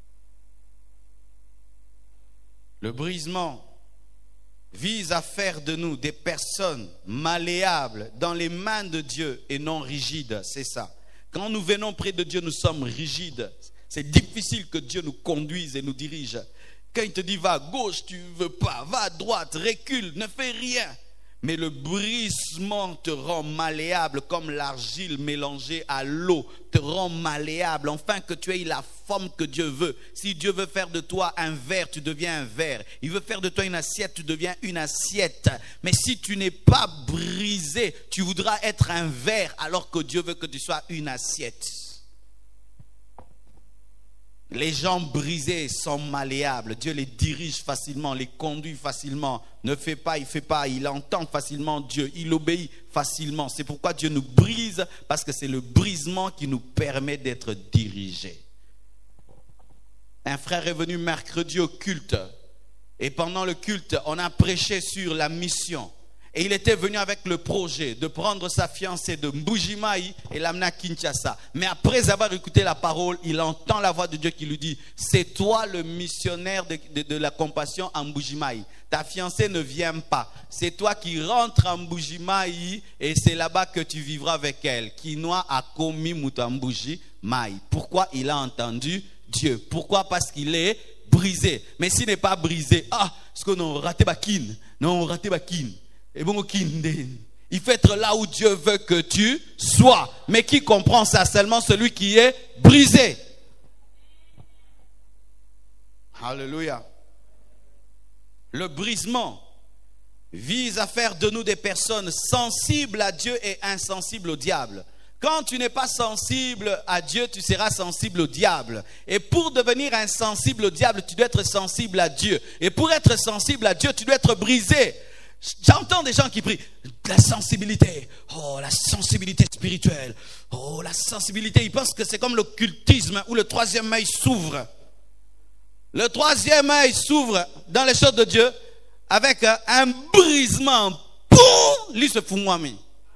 Le brisement vise à faire de nous des personnes malléables dans les mains de Dieu et non rigides, c'est ça. Quand nous venons près de Dieu, nous sommes rigides. C'est difficile que Dieu nous conduise et nous dirige. Quand il te dit va à gauche, tu ne veux pas. Va à droite, recule, ne fais rien. Mais le brisement te rend malléable comme l'argile mélangée à l'eau te rend malléable. Enfin que tu aies la forme que Dieu veut. Si Dieu veut faire de toi un verre, tu deviens un verre. Il veut faire de toi une assiette, tu deviens une assiette. Mais si tu n'es pas brisé, tu voudras être un verre alors que Dieu veut que tu sois une assiette. Les gens brisés sont malléables. Dieu les dirige facilement, les conduit facilement. Ne fait pas, il fait pas. Il entend facilement Dieu. Il obéit facilement. C'est pourquoi Dieu nous brise, parce que c'est le brisement qui nous permet d'être dirigés. Un frère est venu mercredi au culte. Et pendant le culte, on a prêché sur la mission. Et il était venu avec le projet de prendre sa fiancée de Mbuji-Mayi et l'amener à Kinshasa. Mais après avoir écouté la parole, il entend la voix de Dieu qui lui dit, c'est toi le missionnaire de la compassion à Mbuji-Mayi. Ta fiancée ne vient pas. C'est toi qui rentres à Mbuji-Mayi et c'est là-bas que tu vivras avec elle. Kinoa a commis Mbuji-Mayi. Pourquoi il a entendu Dieu? Pourquoi? Parce qu'il est brisé. Mais s'il n'est pas brisé, parce qu'on a raté Bakin. Non, on a raté Bakin. Il faut être là où Dieu veut que tu sois. Mais qui comprend ça? Seulement celui qui est brisé. Alléluia. Le brisement vise à faire de nous des personnes sensibles à Dieu et insensibles au diable. Quand tu n'es pas sensible à Dieu, tu seras sensible au diable. Et pour devenir insensible au diable, tu dois être sensible à Dieu. Et pour être sensible à Dieu, tu dois être brisé. J'entends des gens qui prient la sensibilité, la sensibilité spirituelle, la sensibilité. Ils pensent que c'est comme l'occultisme où le troisième œil s'ouvre. Le troisième œil s'ouvre dans les choses de Dieu avec un brisement. Boum, lui se fout moi.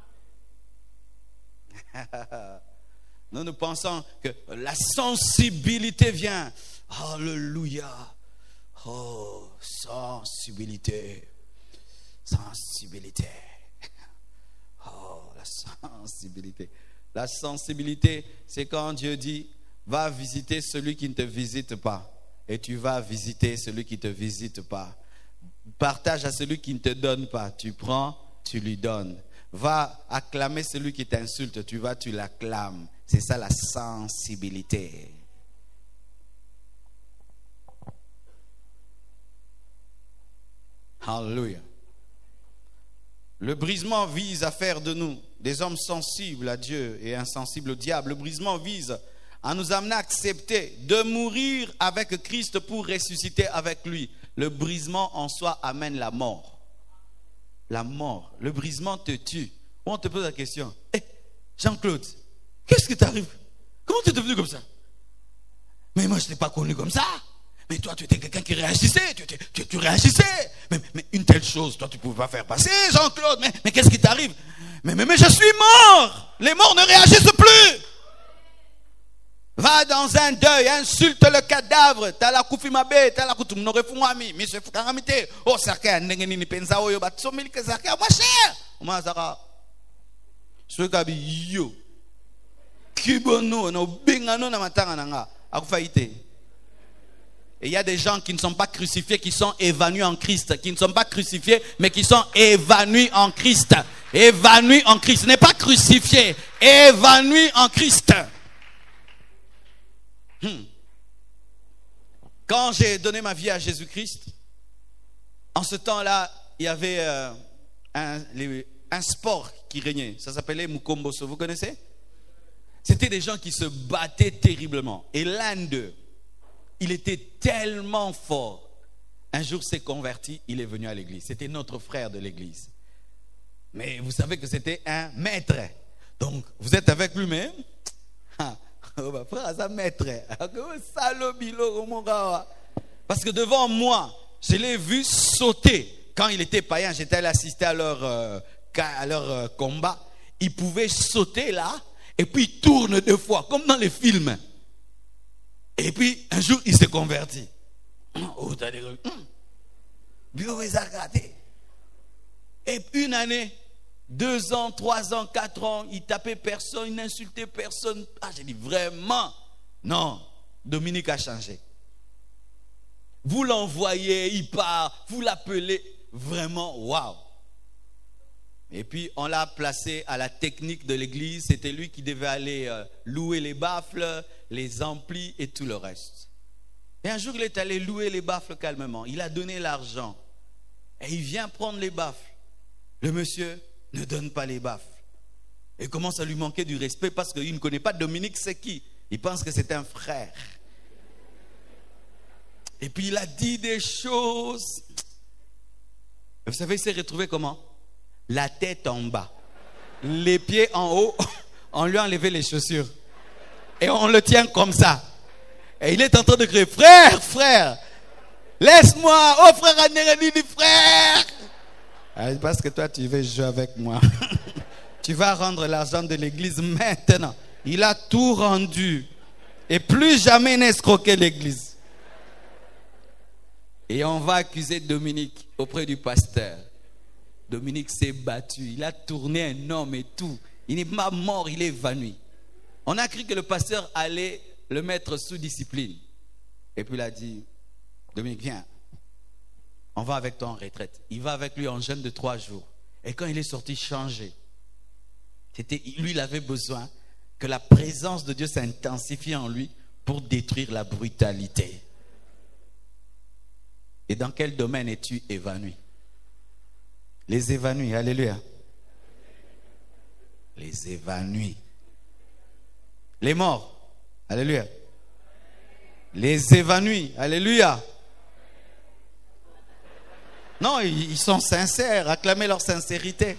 Nous pensons que la sensibilité vient. Alléluia. Oh, sensibilité. Sensibilité. Oh, la sensibilité. La sensibilité, c'est quand Dieu dit, va visiter celui qui ne te visite pas. Et tu vas visiter celui qui ne te visite pas. Partage à celui qui ne te donne pas. Tu prends, tu lui donnes. Va acclamer celui qui t'insulte. Tu vas, tu l'acclames. C'est ça la sensibilité. Alléluia. Le brisement vise à faire de nous des hommes sensibles à Dieu et insensibles au diable. Le brisement vise à nous amener à accepter de mourir avec Christ pour ressusciter avec lui. Le brisement en soi amène la mort. La mort, le brisement te tue. On te pose la question, Jean-Claude, qu'est-ce qui t'arrive? Comment tu es devenu comme ça? Mais moi je ne t'ai pas connu comme ça. Mais toi, tu étais quelqu'un qui réagissait, tu réagissais. Mais une telle chose, toi, tu ne pouvais pas faire passer, Jean-Claude. Mais qu'est-ce qui t'arrive? Mais je suis mort. Les morts ne réagissent plus. Va dans un deuil, insulte le cadavre. Tala kufimabe, tala kutum norefumami. Monsieur Fukaramite. Oh, sarka nengeni ni penza oyo batsomili ke sarka moi cher. Moi zaka. Ce kabi yo. Kibono no bingano na matanga nanga. Akufaite. Et il y a des gens qui ne sont pas crucifiés, qui sont évanouis en Christ. Qui ne sont pas crucifiés, mais qui sont évanouis en Christ. Évanoui en Christ. Ce n'est pas crucifié. Évanoui en Christ. Quand j'ai donné ma vie à Jésus-Christ, en ce temps-là, il y avait un sport qui régnait. Ça s'appelait Mukomboso. Vous connaissez? C'était des gens qui se battaient terriblement. Et l'un d'eux, il était tellement fort. Un jour s'est converti, il est venu à l'église. C'était notre frère de l'église. Mais vous savez que c'était un maître. Donc, vous êtes avec lui-même. Frère, ça maître. Parce que devant moi, je l'ai vu sauter. Quand il était païen, j'étais allé assister à leur combat. Il pouvait sauter là, et puis il tourne 2 fois, comme dans les films. Et puis, un jour, il s'est converti. Et puis, 1 année, 2 ans, 3 ans, 4 ans, il tapait personne, il n'insultait personne. J'ai dit vraiment, non, Dominique a changé. Vous l'envoyez, il part, vous l'appelez, vraiment, waouh. Et puis, on l'a placé à la technique de l'église. C'était lui qui devait aller louer les baffles, les amplis et tout le reste. Et un jour, il est allé louer les baffles calmement. Il a donné l'argent. Et il vient prendre les baffles. Le monsieur ne donne pas les baffles. Et commence à lui manquer du respect parce qu'il ne connaît pas Dominique, c'est qui? Il pense que c'est un frère. Et puis, il a dit des choses. Vous savez, il s'est retrouvé comment? La tête en bas, les pieds en haut. On lui a enlevé les chaussures. Et on le tient comme ça. Et il est en train de crier, frère, frère, laisse-moi, oh frère Anerani, frère. Parce que toi, tu veux jouer avec moi. Tu vas rendre l'argent de l'église maintenant. Il a tout rendu. Et plus jamais n'escroquer l'église. Et on va accuser Dominique auprès du pasteur. Dominique s'est battu. Il a tourné un homme et tout. Il n'est pas mort, il est évanoui. On a cru que le pasteur allait le mettre sous discipline. Et puis il a dit, Dominique, viens. On va avec toi en retraite. Il va avec lui en jeûne de 3 jours. Et quand il est sorti changé, lui, il avait besoin que la présence de Dieu s'intensifie en lui pour détruire la brutalité. Et dans quel domaine es-tu évanoui? Les évanouis, alléluia. Les évanouis. Les morts, alléluia. Les évanouis, alléluia. Non, ils sont sincères, acclamez leur sincérité.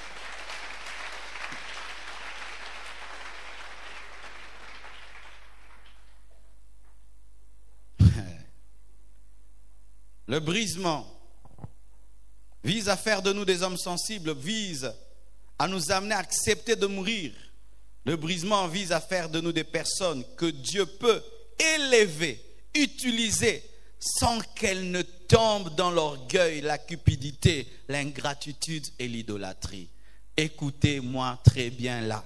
Le brisement vise à faire de nous des hommes sensibles, vise à nous amener à accepter de mourir. Le brisement vise à faire de nous des personnes que Dieu peut élever, utiliser, sans qu'elles ne tombent dans l'orgueil, la cupidité, l'ingratitude et l'idolâtrie. Écoutez-moi très bien là.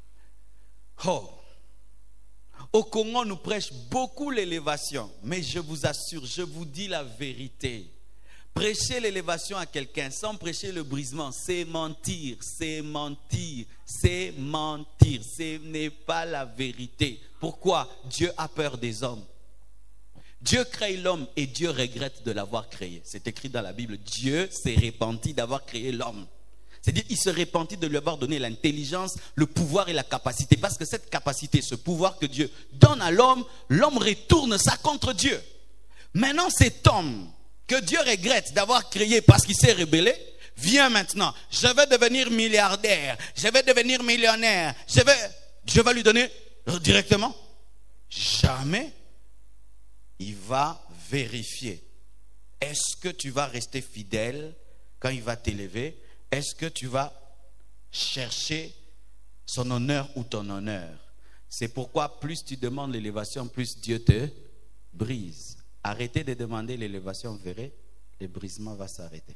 Au Congo, on nous prêche beaucoup l'élévation, mais je vous assure, je vous dis la vérité. Prêcher l'élévation à quelqu'un sans prêcher le brisement, c'est mentir, c'est mentir, c'est mentir. Ce n'est pas la vérité. Pourquoi? Dieu a peur des hommes. Dieu crée l'homme et Dieu regrette de l'avoir créé. C'est écrit dans la Bible. Dieu s'est repenti d'avoir créé l'homme. C'est-à-dire qu'il se repentit de lui avoir donné l'intelligence, le pouvoir et la capacité. Parce que cette capacité, ce pouvoir que Dieu donne à l'homme, l'homme retourne ça contre Dieu. Maintenant, cet homme que Dieu regrette d'avoir créé parce qu'il s'est rebellé, vient maintenant. Je vais devenir milliardaire, je vais devenir millionnaire, je vais lui donner directement. Jamais. Il va vérifier. Est-ce que tu vas rester fidèle quand il va t'élever? Est-ce que tu vas chercher son honneur ou ton honneur? C'est pourquoi plus tu demandes l'élévation, plus Dieu te brise. Arrêtez de demander l'élévation, vous verrez, le brisement va s'arrêter.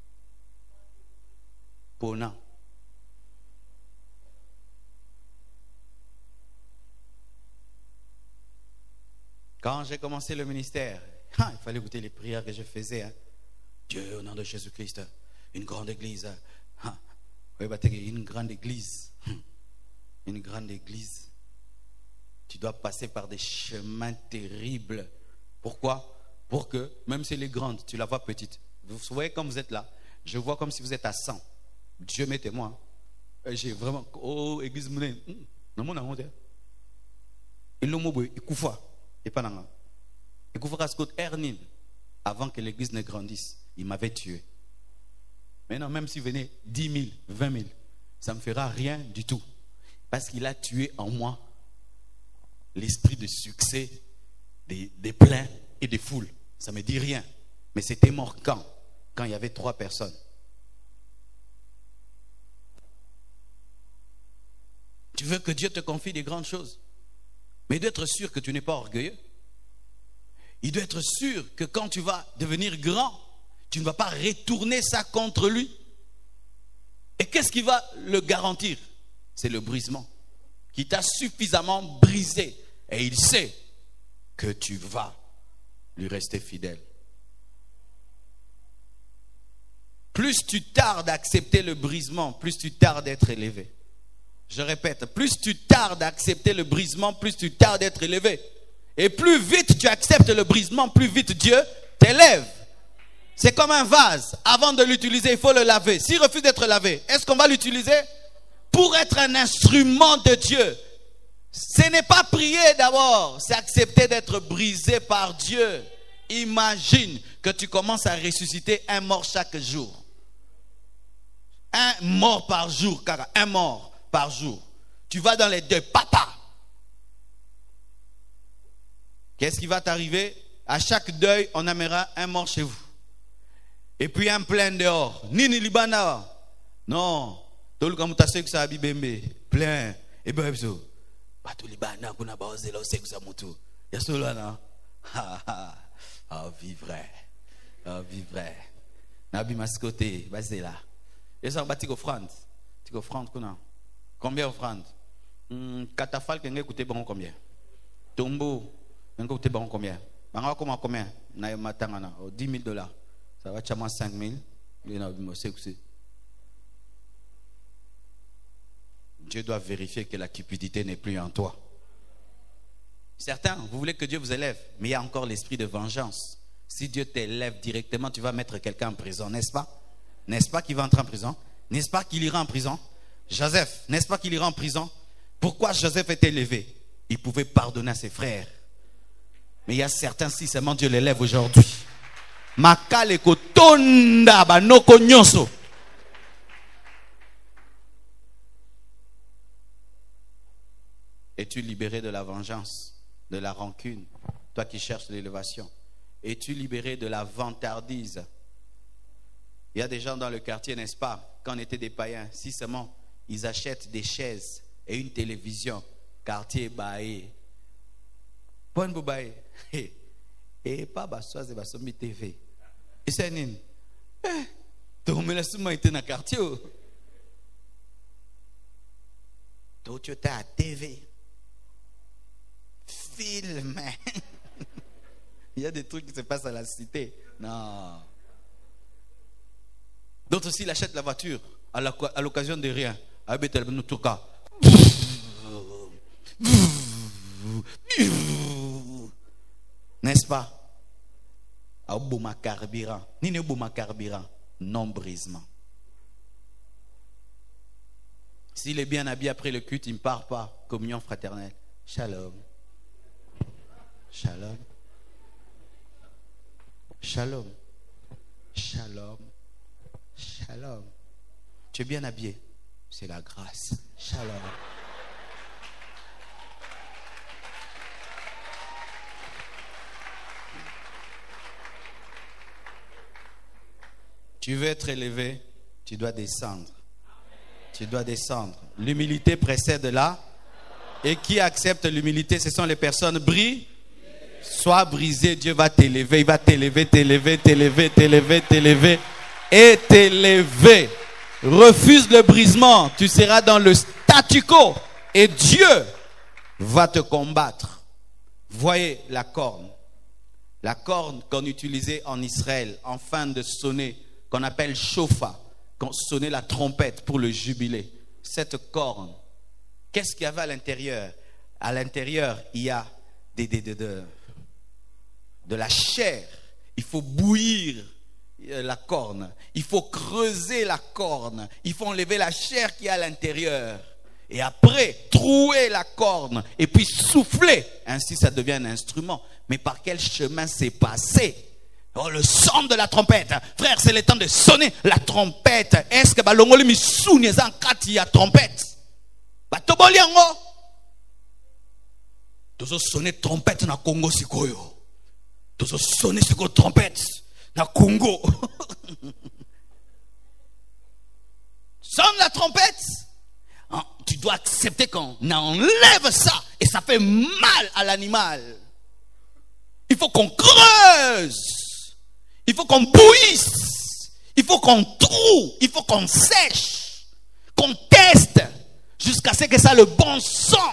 Pona. Quand j'ai commencé le ministère, il fallait écouter les prières que je faisais. Dieu, au nom de Jésus-Christ, une grande église. Une grande église. Une grande église. Tu dois passer par des chemins terribles. Pourquoi? Pour que, même si elle est grande, tu la vois petite. Vous voyez comme vous êtes là. Je vois comme si vous êtes à 100. Dieu m'est témoin. J'ai vraiment... Oh, église, non, mon amour. Il l'a mouillé, il koufa. Et pas nanga. Il koufa rascot Ernin. Avant que l'église ne grandisse, il m'avait tué. Maintenant, même s'il venait 10 000, 20 000, ça ne me fera rien du tout. Parce qu'il a tué en moi l'esprit de succès des pleins et des foules. Ça ne me dit rien. Mais c'était mort quand il y avait 3 personnes. Tu veux que Dieu te confie des grandes choses. Mais il doit être sûr que tu n'es pas orgueilleux. Il doit être sûr que quand tu vas devenir grand, tu ne vas pas retourner ça contre lui. Et qu'est-ce qui va le garantir? C'est le brisement. Qui t'a suffisamment brisé. Et il sait que tu vas lui rester fidèle. Plus tu tardes à accepter le brisement, plus tu tardes d'être élevé. Je répète, plus tu tardes à accepter le brisement, plus tu tardes d'être élevé. Et plus vite tu acceptes le brisement, plus vite Dieu t'élève. C'est comme un vase. Avant de l'utiliser, il faut le laver. S'il refuse d'être lavé, est-ce qu'on va l'utiliser? Pour être un instrument de Dieu. Ce n'est pas prier d'abord, c'est accepter d'être brisé par Dieu. Imagine que tu commences à ressusciter un mort chaque jour. Un mort par jour, car un mort par jour. Tu vas dans les deuils, papa. Qu'est-ce qui va t'arriver? À chaque deuil, on amènera un mort chez vous. Et puis un plein dehors. Nini libana. Non. Tout le monde sait que ça a bibembe. Plein. Et bien, tout libana, qu'on a basé là, c'est que ça moutou. Il y a cela là. Ah, vivre. Ah, vivre. Nabi mascoté, basé là. Et ça, on va t'y offrande. T'y offrande, combien offrande? Catafal, qu'est-ce que tu bon combien? Tombeau, qu'est-ce que tu bon combien? Combien? 10 $000. Ça va être 5 000. Dieu doit vérifier que la cupidité n'est plus en toi. Certains, vous voulez que Dieu vous élève, mais il y a encore l'esprit de vengeance. Si Dieu t'élève directement, tu vas mettre quelqu'un en prison, n'est-ce pas? N'est-ce pas qu'il va entrer en prison? N'est-ce pas qu'il ira en prison? Joseph, n'est-ce pas qu'il ira en prison? Pourquoi Joseph est élevé? Il pouvait pardonner à ses frères. Mais il y a certains, si seulement Dieu l'élève aujourd'hui. Makale kotonda banoko nyonso. Es-tu libéré de la vengeance, de la rancune, toi qui cherches l'élévation? Es-tu libéré de la vantardise? Il y a des gens dans le quartier, n'est-ce pas? Quand on était des païens, si seulement ils achètent des chaises et une télévision, quartier baé. Bon boubaye. Et pas basoise et basomi TV. Et c'est une. Tu me laisses moi être dans le quartier. Tu es à TV. Film. Il y a des trucs qui se passent à la cité. Non. D'autres aussi, ils achètent la voiture à l'occasion de rien. N'est-ce pas? Non-brisement. S'il est bien habillé après le culte, il ne part pas. Communion fraternelle. Shalom. Shalom. Shalom. Shalom. Shalom. Tu es bien habillé. C'est la grâce. Shalom. Tu veux être élevé, tu dois descendre. Tu dois descendre. L'humilité précède là. Et qui accepte l'humilité, ce sont les personnes brisées. Sois brisé, Dieu va t'élever. Il va t'élever, t'élever, t'élever, t'élever, t'élever. Et t'élever. Refuse le brisement. Tu seras dans le statu quo. Et Dieu va te combattre. Voyez la corne. La corne qu'on utilisait en Israël en fin de sonner, qu'on appelle chauffa. quand sonnait la trompette pour le jubilé, cette corne, qu'est-ce qu'il y avait à l'intérieur? À l'intérieur, il y a de la chair. Il faut bouillir la corne. Il faut creuser la corne. Il faut enlever la chair qui est à l'intérieur. Et après, trouer la corne. Et puis souffler. Ainsi, ça devient un instrument. Mais par quel chemin c'est passé? Oh, le son de la trompette. Frère, c'est le temps de sonner la trompette. Est-ce que balongoli misuni en kati ya trompette? Batoboli yango. Tozo sonner trompette na Congo sikoyo. Tozo sonner siko trompette na Congo. Sonne la trompette. Tu dois accepter qu'on enlève ça. Et ça fait mal à l'animal. Il faut qu'on creuse. Il faut qu'on bouillisse. Il faut qu'on troue. Il faut qu'on sèche. Qu'on teste. Jusqu'à ce que ça ait le bon sang.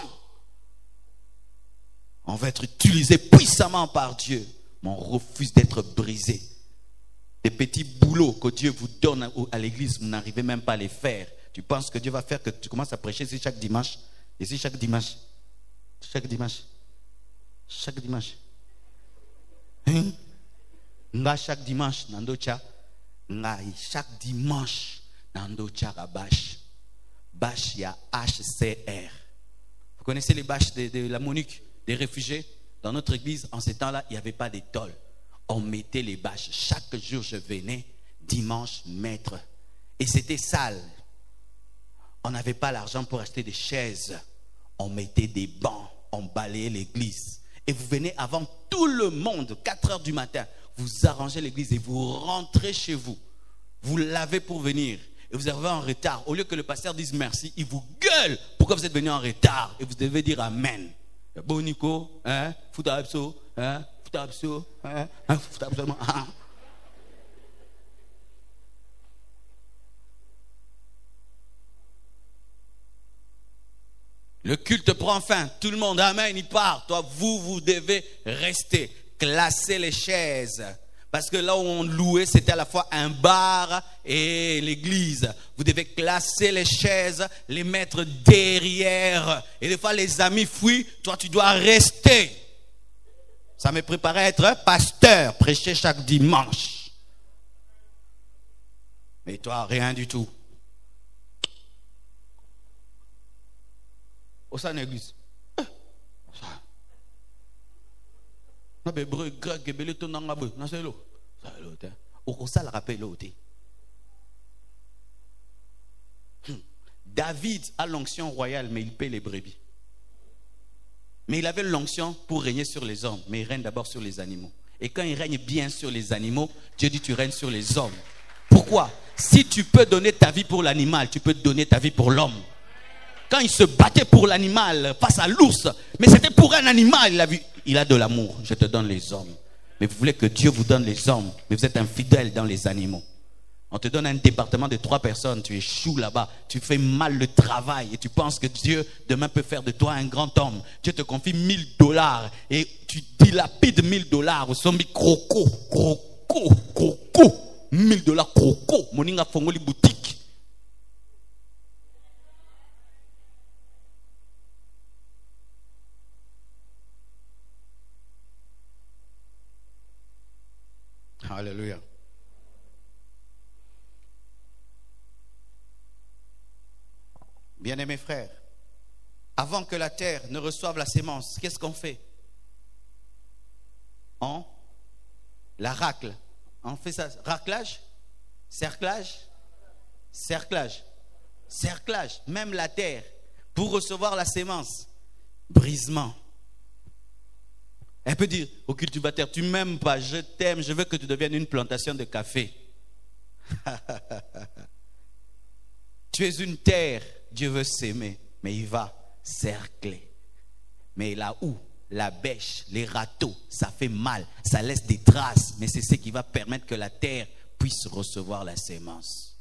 On va être utilisé puissamment par Dieu. Mais on refuse d'être brisé. Des petits boulots que Dieu vous donne à l'église, vous n'arrivez même pas à les faire. Tu penses que Dieu va faire que tu commences à prêcher ici chaque dimanche? Ici chaque dimanche. Chaque dimanche. Chaque dimanche. Hein? Nga chaque dimanche, nandocha. Nga chaque dimanche, nandocha rabash. Bâche, il y a HCR. Vous connaissez les bâches de la Monique, des réfugiés? Dans notre église, en ces temps-là, il n'y avait pas d'étole. On mettait les bâches. Chaque jour, je venais, dimanche, mettre. Et c'était sale. On n'avait pas l'argent pour acheter des chaises. On mettait des bancs. On balayait l'église. Et vous venez avant tout le monde, 4 heures du matin. Vous arrangez l'église et vous rentrez chez vous. Vous lavez pour venir. Et vous arrivez en retard. Au lieu que le pasteur dise merci, il vous gueule. Pourquoi vous êtes venu en retard? Et vous devez dire amen. Bon Nico, hein? Foutabso, hein? Foutabso, hein? Foutabso, hein? Le culte prend fin. Tout le monde, amen, il part. Toi, vous devez rester. Classer les chaises. Parce que là où on louait, c'était à la fois un bar et l'église. Vous devez classer les chaises, les mettre derrière. Et des fois, les amis fuient. Toi, tu dois rester. Ça me préparait à être pasteur, prêcher chaque dimanche. Mais toi, rien du tout. Au sein de l'église. David a l'onction royale, mais il paie les brebis. Mais il avait l'onction pour régner sur les hommes, mais il règne d'abord sur les animaux. Et quand il règne bien sur les animaux, Dieu dit tu règnes sur les hommes. Pourquoi? Si tu peux donner ta vie pour l'animal, tu peux donner ta vie pour l'homme. Quand il se battait pour l'animal face à l'ours, mais c'était pour un animal, il a de l'amour. Je te donne les hommes. Mais vous voulez que Dieu vous donne les hommes, mais vous êtes infidèles dans les animaux. On te donne un département de 3 personnes, tu échoues là-bas, tu fais mal le travail et tu penses que Dieu demain peut faire de toi un grand homme. Dieu te confie $1000 et tu dilapides $1000 au sombi croco, $1000 croco, moninga fongoli boutique. Alléluia. Bien-aimés frères, avant que la terre ne reçoive la sémence, qu'est-ce qu'on fait? On la racle. On fait ça. Raclage? Cerclage? Cerclage. Cerclage. Même la terre, pour recevoir la sémence, brisement. Elle peut dire au cultivateur, tu m'aimes pas, je t'aime, je veux que tu deviennes une plantation de café. Tu es une terre, Dieu veut s'aimer, mais il va cercler. Mais là où la bêche, les râteaux, ça fait mal, ça laisse des traces, mais c'est ce qui va permettre que la terre puisse recevoir la sémence.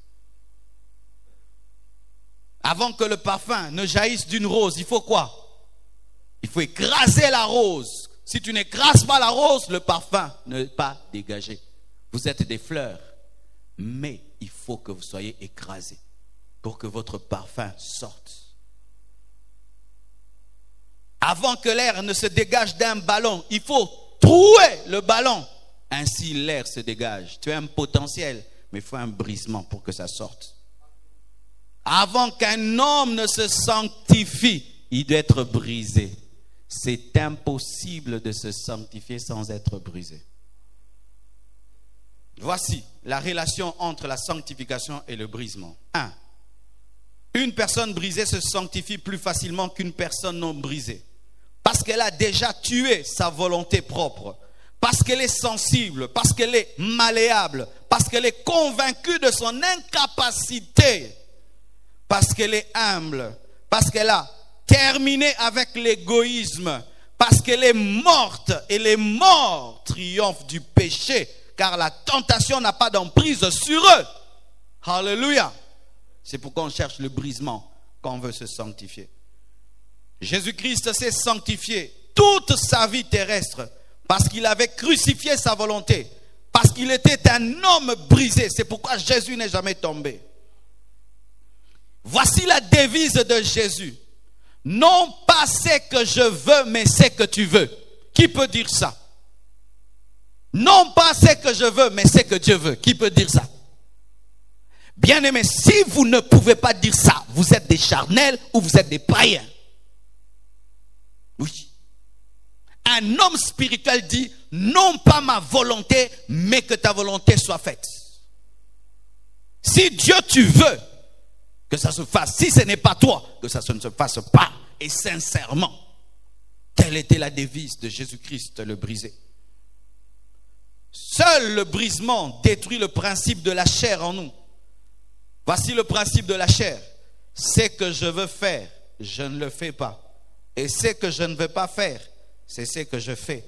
Avant que le parfum ne jaillisse d'une rose, il faut quoi? Il faut écraser la rose. Si tu n'écrases pas la rose, le parfum ne va pas dégager. Vous êtes des fleurs, mais il faut que vous soyez écrasés pour que votre parfum sorte. Avant que l'air ne se dégage d'un ballon, il faut trouer le ballon. Ainsi, l'air se dégage. Tu as un potentiel, mais il faut un brisement pour que ça sorte. Avant qu'un homme ne se sanctifie, il doit être brisé. C'est impossible de se sanctifier sans être brisé. Voici la relation entre la sanctification et le brisement. 1. Une personne brisée se sanctifie plus facilement qu'une personne non brisée. Parce qu'elle a déjà tué sa volonté propre. Parce qu'elle est sensible. Parce qu'elle est malléable. Parce qu'elle est convaincue de son incapacité. Parce qu'elle est humble. Parce qu'elle a terminé avec l'égoïsme. Parce qu'elle est morte. Et les morts triomphent du péché. Car la tentation n'a pas d'emprise sur eux. Alléluia. C'est pourquoi on cherche le brisement quand on veut se sanctifier. Jésus-Christ s'est sanctifié toute sa vie terrestre parce qu'il avait crucifié sa volonté, parce qu'il était un homme brisé. C'est pourquoi Jésus n'est jamais tombé. Voici la devise de Jésus. Non pas ce que je veux, mais ce que tu veux. Qui peut dire ça? Non pas ce que je veux, mais ce que Dieu veut. Qui peut dire ça? Bien-aimés, si vous ne pouvez pas dire ça, vous êtes des charnels ou vous êtes des païens. Oui. Un homme spirituel dit, non pas ma volonté, mais que ta volonté soit faite. Si Dieu tu veux que ça se fasse, si ce n'est pas toi, que ça ne se fasse pas. Et sincèrement, telle était la devise de Jésus-Christ le brisé. Seul le brisement détruit le principe de la chair en nous. Voici le principe de la chair. Ce que je veux faire, je ne le fais pas. Et ce que je ne veux pas faire, c'est ce que je fais.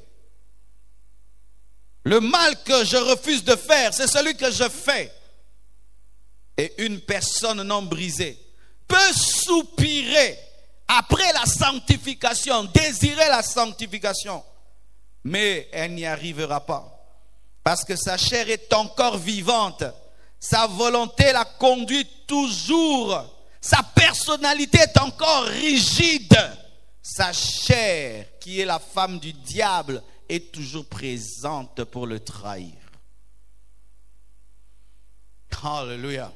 Le mal que je refuse de faire, c'est celui que je fais. Et une personne non brisée peut soupirer après la sanctification, désirer la sanctification. Mais elle n'y arrivera pas. Parce que sa chair est encore vivante. Sa volonté la conduit toujours. Sa personnalité est encore rigide. Sa chair, qui est la femme du diable, est toujours présente pour le trahir. Alléluia.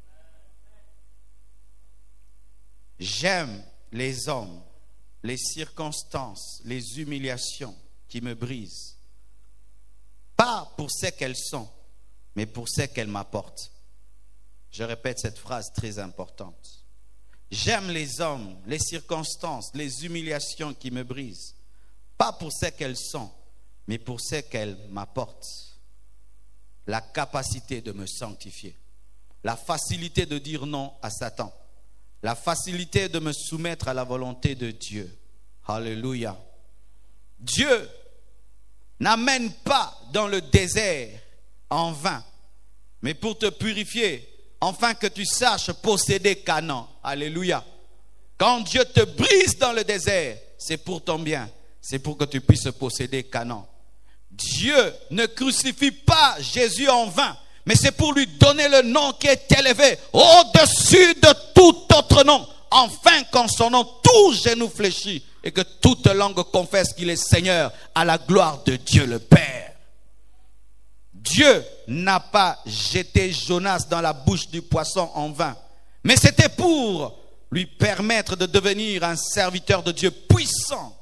J'aime les hommes, les circonstances, les humiliations qui me brisent. Pas pour ce qu'elles sont, mais pour ce qu'elles m'apportent. Je répète cette phrase très importante. J'aime les hommes, les circonstances, les humiliations qui me brisent. Pas pour ce qu'elles sont, mais pour ce qu'elles m'apportent. La capacité de me sanctifier. La facilité de dire non à Satan. La facilité de me soumettre à la volonté de Dieu. Alléluia. Dieu n'amène pas dans le désert en vain, mais pour te purifier, afin que tu saches posséder Canaan. Alléluia. Quand Dieu te brise dans le désert, c'est pour ton bien. C'est pour que tu puisses posséder Canaan. Dieu ne crucifie pas Jésus en vain, mais c'est pour lui donner le nom qui est élevé au-dessus de tout autre nom, afin qu'en son nom tout genou fléchit et que toute langue confesse qu'il est Seigneur, à la gloire de Dieu le Père. Dieu n'a pas jeté Jonas dans la bouche du poisson en vain, mais c'était pour lui permettre de devenir un serviteur de Dieu puissant.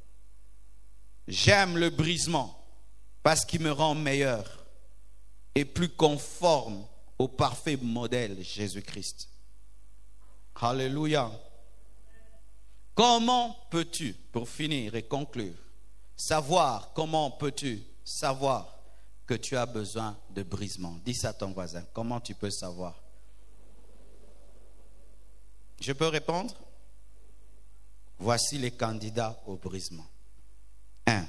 J'aime le brisement parce qu'il me rend meilleur et plus conforme au parfait modèle Jésus-Christ. Alléluia. Comment peux-tu, pour finir et conclure, comment peux-tu savoir que tu as besoin de brisement? Dis ça à ton voisin. Comment tu peux savoir? Je peux répondre? Voici les candidats au brisement. 1.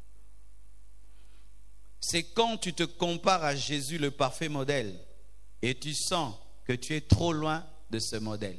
C'est quand tu te compares à Jésus, le parfait modèle, et tu sens que tu es trop loin de ce modèle.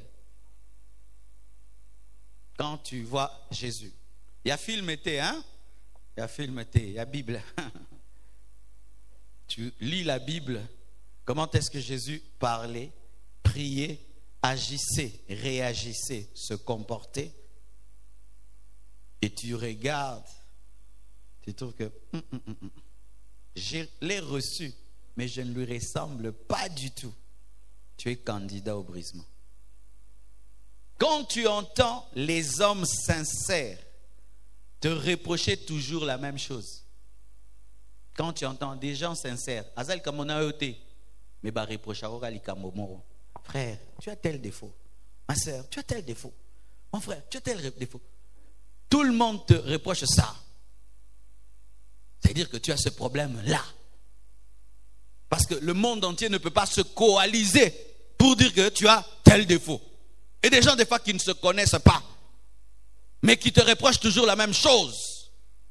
Quand tu vois Jésus. Il y a film été, hein? Il y a film été, il y a Bible. Tu lis la Bible Comment est-ce que Jésus parlait, priait, agissait, réagissait, se comportait? Et tu regardes, tu trouves que je l'ai reçu, mais je ne lui ressemble pas du tout. Tu es candidat au brisement. Quand tu entends les hommes sincères te reprocher toujours la même chose, quand tu entends des gens sincères, mais frère, tu as tel défaut. Ma soeur, tu as tel défaut. Mon frère, tu as tel défaut. Tout le monde te reproche ça. C'est-à-dire que tu as ce problème-là. Parce que le monde entier ne peut pas se coaliser pour dire que tu as tel défaut. Et des gens, des fois, qui ne se connaissent pas, mais qui te reprochent toujours la même chose.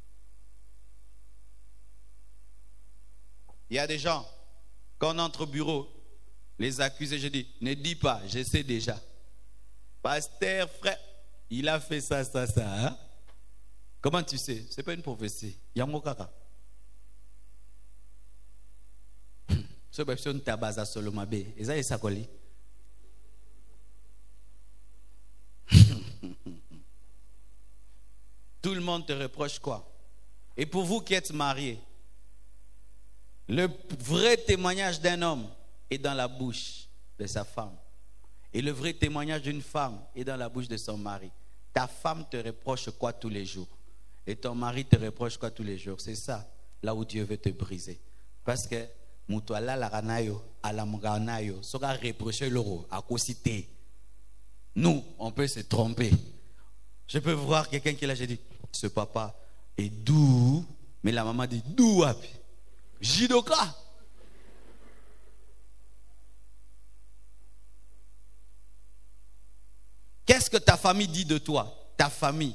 Il y a des gens, quand on entre au bureau, les accusés, je dis, ne dis pas, je sais déjà. Pasteur, frère, il a fait ça, ça, ça. Hein? Comment tu sais? Ce n'est pas une prophétie. Yango kaka. Ce personne tabaza solomabe. Et ça, c'est quoi? Tout le monde te reproche quoi? Et pour vous qui êtes mariés, le vrai témoignage d'un homme est dans la bouche de sa femme. Et le vrai témoignage d'une femme est dans la bouche de son mari. Ta femme te reproche quoi tous les jours? Et ton mari te reproche quoi tous les jours? C'est ça, là où Dieu veut te briser. Parce que Moutouala la ranayo, alamganayo, sera reproché l'euro, à cosité. Nous, on peut se tromper. Je peux voir quelqu'un qui l'a dit, ce papa est doux, mais la maman dit doux. Jidoka. Qu'est-ce que ta famille dit de toi? Ta famille.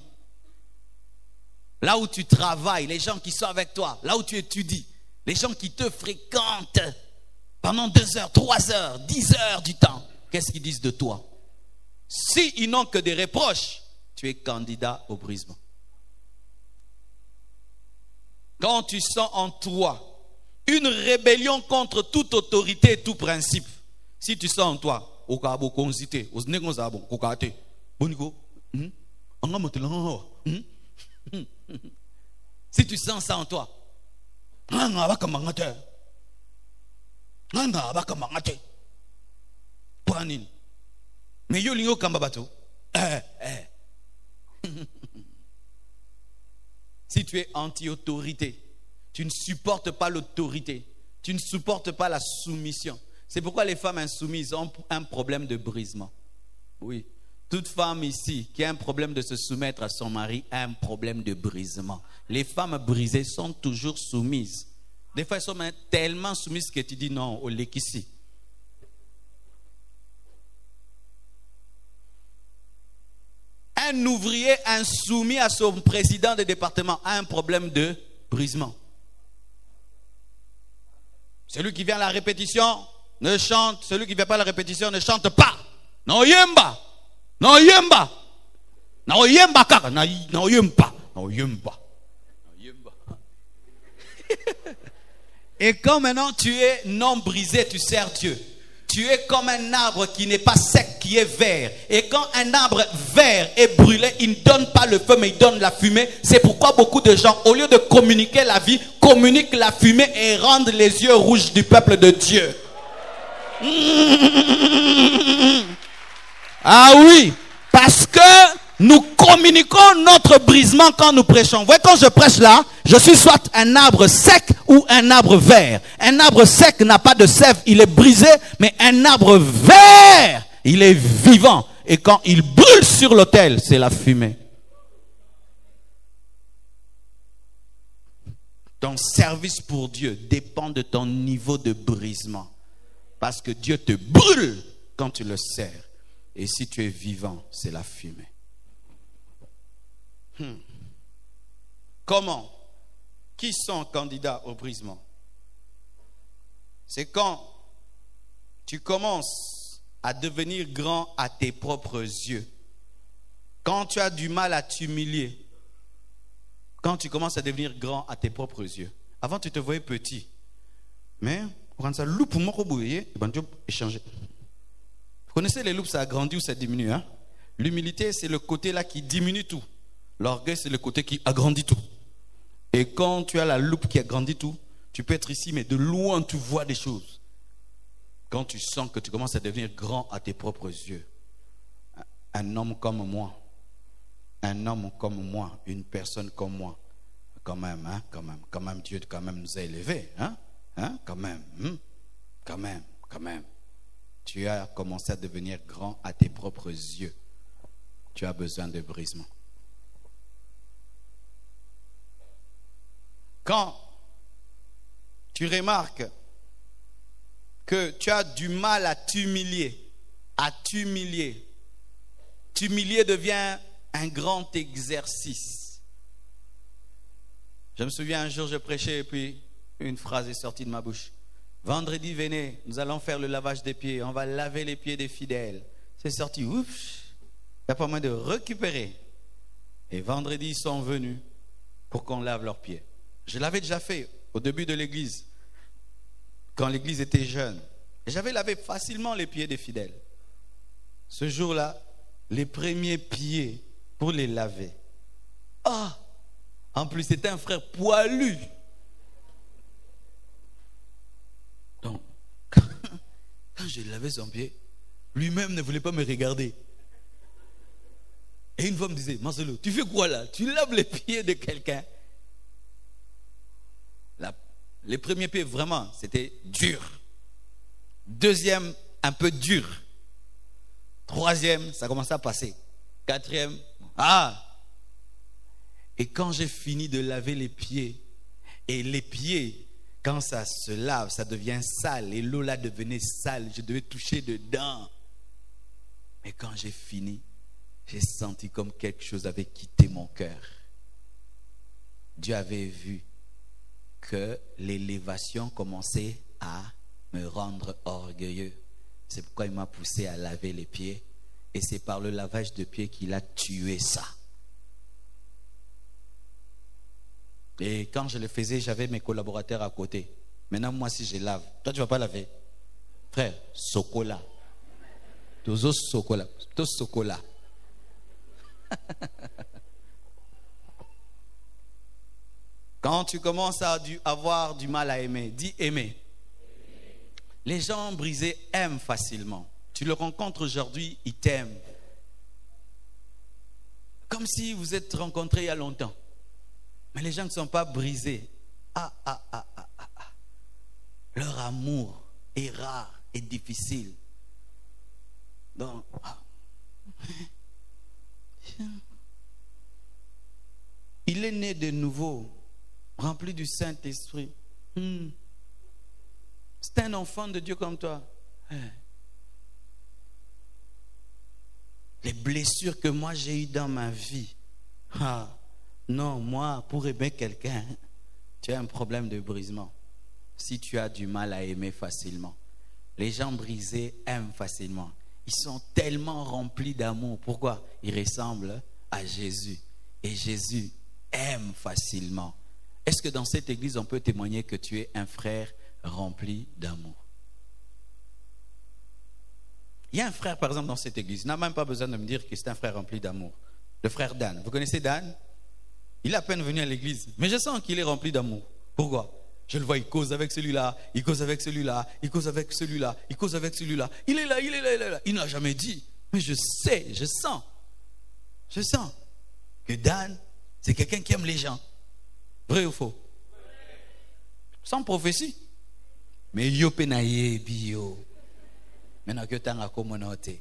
Là où tu travailles, les gens qui sont avec toi, là où tu étudies, les gens qui te fréquentent pendant 2 heures, 3 heures, 10 heures du temps, qu'est-ce qu'ils disent de toi? Si ils n'ont que des reproches, tu es candidat au brisement. Quand tu sens en toi une rébellion contre toute autorité et tout principe, si tu sens en toi, si tu sens ça en toi, mais yo lingo kambabato. Si tu es anti-autorité, tu ne supportes pas l'autorité, tu ne supportes pas la soumission. C'est pourquoi les femmes insoumises ont un problème de brisement. Oui, toute femme ici qui a un problème de se soumettre à son mari a un problème de brisement. Les femmes brisées sont toujours soumises. Des fois, elles sont tellement soumises que tu dis non, au lekissi. Un ouvrier insoumis à son président de département a un problème de brisement. Celui qui vient à la répétition ne chante, celui qui ne vient pas à la répétition ne chante pas. Non yemba, non yemba, non yemba kaka, non yemba, non yemba. Et quand maintenant tu es non brisé, tu sers Dieu. Tu es comme un arbre qui n'est pas sec, qui est vert. Et quand un arbre vert est brûlé, il ne donne pas le feu, mais il donne la fumée. C'est pourquoi beaucoup de gens, au lieu de communiquer la vie, communiquent la fumée et rendent les yeux rouges du peuple de Dieu. Ah oui, parce que nous communiquons notre brisement quand nous prêchons. Vous voyez, quand je prêche là, je suis soit un arbre sec ou un arbre vert. Un arbre sec n'a pas de sève, il est brisé, mais un arbre vert, il est vivant. Et quand il brûle sur l'autel, c'est la fumée. Ton service pour Dieu dépend de ton niveau de brisement. Parce que Dieu te brûle quand tu le sers. Et si tu es vivant, c'est la fumée. Comment? Qui sont candidats au brisement? C'est quand tu commences à devenir grand à tes propres yeux. Quand tu as du mal à t'humilier. Quand tu commences à devenir grand à tes propres yeux. Avant, tu te voyais petit. Mais Quand ça loupe pour moi, échanger. Vous connaissez les loupes, ça agrandit ou ça diminue, hein? L'humilité, c'est le côté là qui diminue tout. L'orgueil, c'est le côté qui agrandit tout. Et quand tu as la loupe qui agrandit tout, tu peux être ici, mais de loin, tu vois des choses. Quand tu sens que tu commences à devenir grand à tes propres yeux. Un homme comme moi, une personne comme moi, quand même, Dieu quand même nous a élevés, quand même. Tu as commencé à devenir grand à tes propres yeux. Tu as besoin de brisement. Quand tu remarques que tu as du mal à t'humilier, t'humilier devient un grand exercice. Je me souviens un jour, je prêchais et puis une phrase est sortie de ma bouche. Vendredi, venez, nous allons faire le lavage des pieds. On va laver les pieds des fidèles. C'est sorti, ouf, il n'y a pas moyen de récupérer. Et vendredi, ils sont venus pour qu'on lave leurs pieds. Je l'avais déjà fait au début de l'église, quand l'église était jeune. Et j'avais lavé facilement les pieds des fidèles. Ce jour-là, les premiers pieds pour les laver. En plus, c'était un frère poilu. Donc, quand j'ai lavé son pied, lui-même ne voulait pas me regarder. Et une fois me disait, Marcelo, tu fais quoi là? Tu laves les pieds de quelqu'un. Les premiers pieds, vraiment, c'était dur. Deuxième, un peu dur. Troisième, ça commençait à passer. Quatrième, Et quand j'ai fini de laver les pieds, et les pieds, quand ça se lave, ça devient sale, et l'eau là devenait sale, je devais toucher dedans. Mais quand j'ai fini, j'ai senti comme quelque chose avait quitté mon cœur. Dieu avait vu que l'élévation commençait à me rendre orgueilleux. C'est pourquoi il m'a poussé à laver les pieds. Et c'est par le lavage de pieds qu'il a tué ça. Et quand je le faisais, j'avais mes collaborateurs à côté. Maintenant, moi, si je lave, toi, tu ne vas pas laver. Frère, sokola. Tous sokola. Tous sokola. Quand tu commences à avoir du mal à aimer, dis aimer. Les gens brisés aiment facilement. Tu le rencontres aujourd'hui, ils t'aiment. Comme si vous êtes rencontrés il y a longtemps. Mais les gens ne sont pas brisés. Leur amour est rare et difficile. Donc, il est né de nouveau, rempli du Saint-Esprit. C'est un enfant de Dieu comme toi. Les blessures que moi j'ai eues dans ma vie. Non, moi, pour aimer quelqu'un, tu as un problème de brisement. Si tu as du mal à aimer facilement. Les gens brisés aiment facilement. Ils sont tellement remplis d'amour. Pourquoi? Ils ressemblent à Jésus. Et Jésus aime facilement. Est-ce que dans cette église, on peut témoigner que tu es un frère rempli d'amour? Il y a un frère, par exemple, dans cette église. Il n'a même pas besoin de me dire que c'est un frère rempli d'amour. Le frère Dan. Vous connaissez Dan? Il est à peine venu à l'église. Mais je sens qu'il est rempli d'amour. Pourquoi? Je le vois, il cause avec celui-là, il cause avec celui-là, il cause avec celui-là, il cause avec celui-là. Il est là, il est là, il est là. Il n'a jamais dit. Mais je sais, je sens que Dan, c'est quelqu'un qui aime les gens. Vrai ou faux? Sans prophétie. Mais yo penaye bio. Maintenant que tu as communauté.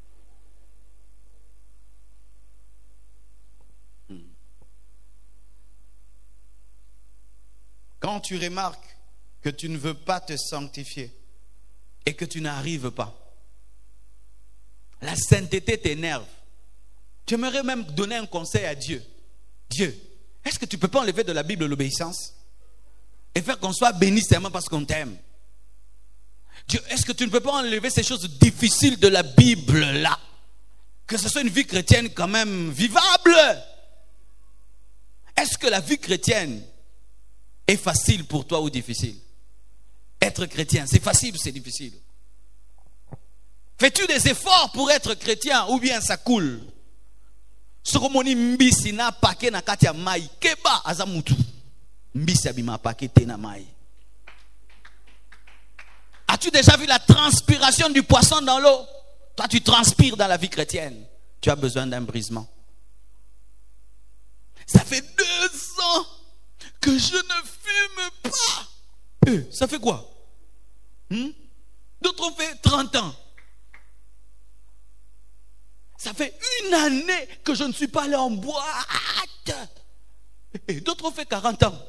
Quand tu remarques que tu ne veux pas te sanctifier et que tu n'arrives pas, la sainteté t'énerve. Tu aimerais même donner un conseil à Dieu. Dieu, est-ce que tu ne peux pas enlever de la Bible l'obéissance et faire qu'on soit béni seulement parce qu'on t'aime? Dieu, est-ce que tu ne peux pas enlever ces choses difficiles de la Bible là? Que ce soit une vie chrétienne quand même vivable. Est-ce que la vie chrétienne est facile pour toi ou difficile? Être chrétien, c'est facile ou c'est difficile? Fais-tu des efforts pour être chrétien ou bien ça coule? Soromoni mbisi na pake na kati ya mai keba azamutu. Mbisi abima pake te na mai. As-tu déjà vu la transpiration du poisson dans l'eau? Toi, tu transpires dans la vie chrétienne. Tu as besoin d'un brisement. Ça fait 2 ans que je ne fume pas. Ça fait quoi? D'autres ont fait 30 ans. Ça fait 1 année que je ne suis pas allé en boîte. D'autres ont fait 40 ans.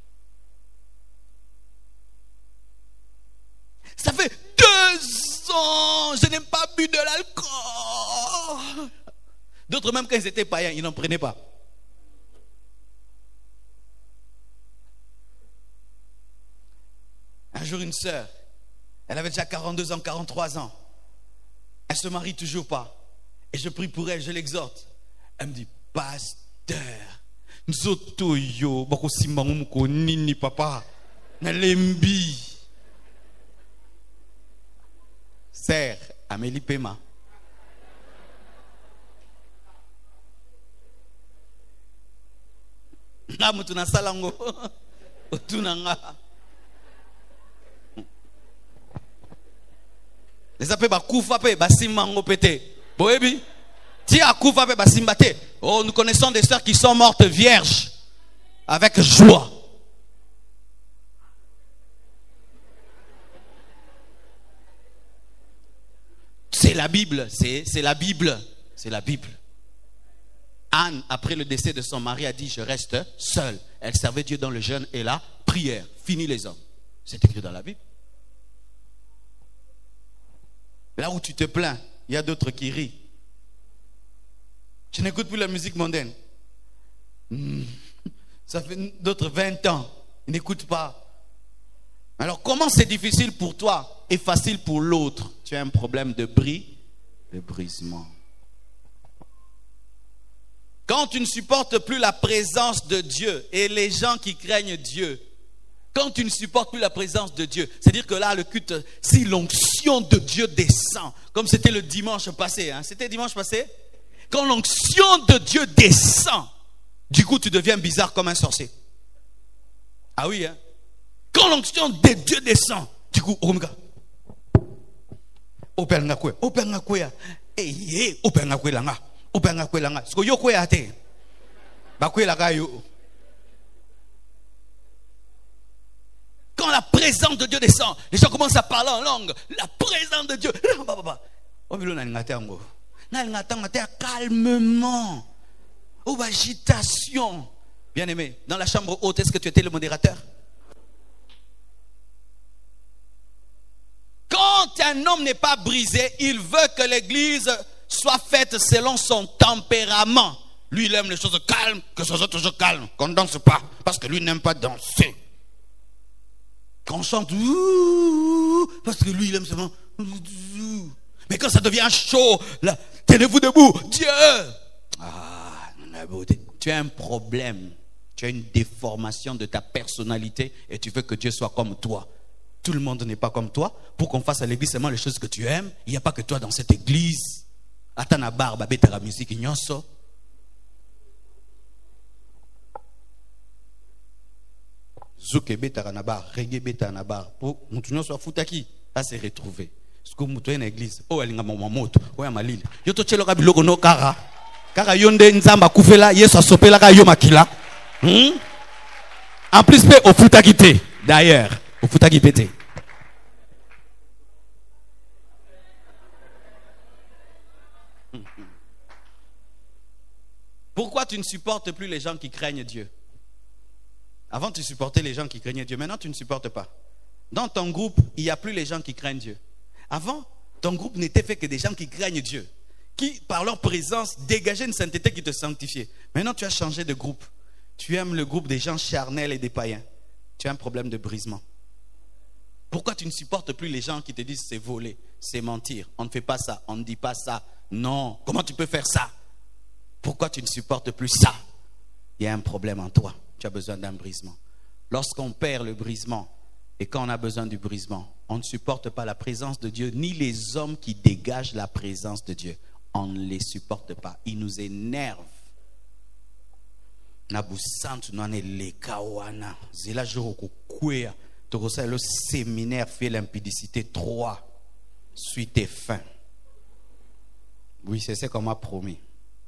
Ça fait 2 ans, je n'ai pas bu de l'alcool. D'autres même quand ils étaient païens, ils n'en prenaient pas. Un jour, une sœur, elle avait déjà 42 ans, 43 ans. Elle se marie toujours pas. Et je prie pour elle, je l'exhorte. Elle me dit, pasteur, nzoto yo, bako simbangu mko nini papa, nalembi. Sœur, Amélie Pema. Na mutu na salango, otunanga. Les appels bakufa pe basimbango pété. Boebi, ti akufa pe basimbate. Oh, nous connaissons des sœurs qui sont mortes vierges avec joie. C'est la Bible, c'est la Bible, c'est la Bible. Anne, après le décès de son mari, a dit, je reste seule. Elle servait Dieu dans le jeûne et la prière. Fini les hommes. C'est écrit dans la Bible. Là où tu te plains, il y a d'autres qui rient. Je n'écoute plus la musique mondaine. Ça fait d'autres 20 ans. Ils n'écoutent pas. Alors comment c'est difficile pour toi et facile pour l'autre? Tu as un problème de brisement. Quand tu ne supportes plus la présence de Dieu et les gens qui craignent Dieu, quand tu ne supportes plus la présence de Dieu, c'est-à-dire que là, le culte, si l'onction de Dieu descend, comme c'était le dimanche passé, c'était dimanche passé, quand l'onction de Dieu descend, du coup, tu deviens bizarre comme un sorcier. Ah oui, hein? Quand l'onction de Dieu descend, du coup, Omega. Quand la présence de Dieu descend, les gens commencent à parler en langue. La présence de Dieu. Calmement. Ou agitation. Bien aimé, dans la chambre haute, est-ce que tu étais le modérateur? Quand un homme n'est pas brisé, il veut que l'église soit faite selon son tempérament. Lui, il aime les choses calmes, que ce soit toujours calme, qu'on ne danse pas, parce que lui n'aime pas danser. Qu'on chante, parce que lui, il aime seulement. Mais quand ça devient chaud, là, tenez-vous debout, Dieu. Tu as un problème, tu as une déformation de ta personnalité et tu veux que Dieu soit comme toi. Tout le monde n'est pas comme toi. Pour qu'on fasse à l'église seulement les choses que tu aimes, il n'y a pas que toi dans cette église. Attends la barbe, bête la musique, nyonso. Zouke beta na bar, reggae beta na bar. Pour mutunyo soit futaki, à se retrouver. Ce que mutuye na église, oh elinga mama moto, oh ya malile. Yo to chelo ka biloko no kara. Kara yonde nzamba kufela, yeso asopela ka yo makila. En plus pe au futaki te. D'ailleurs, au futaki pété. Pourquoi tu ne supportes plus les gens qui craignent Dieu? Avant, tu supportais les gens qui craignaient Dieu. Maintenant, tu ne supportes pas. Dans ton groupe, il n'y a plus les gens qui craignent Dieu. Avant, ton groupe n'était fait que des gens qui craignent Dieu, qui, par leur présence, dégageaient une sainteté qui te sanctifiait. Maintenant, tu as changé de groupe. Tu aimes le groupe des gens charnels et des païens. Tu as un problème de brisement. Pourquoi tu ne supportes plus les gens qui te disent c'est voler, c'est mentir, on ne fait pas ça, on ne dit pas ça. Non, comment tu peux faire ça? Pourquoi tu ne supportes plus ça? Il y a un problème en toi. Tu as besoin d'un brisement. Lorsqu'on perd le brisement, Et quand on a besoin du brisement, on ne supporte pas la présence de Dieu, ni les hommes qui dégagent la présence de Dieu. On ne les supporte pas. Ils nous énervent. Nabusantu nane lekawana. Zela joko kwea. Tokosa le séminaire fait l'impudicité 3. Suite et fin. Oui, c'est ce qu'on m'a promis.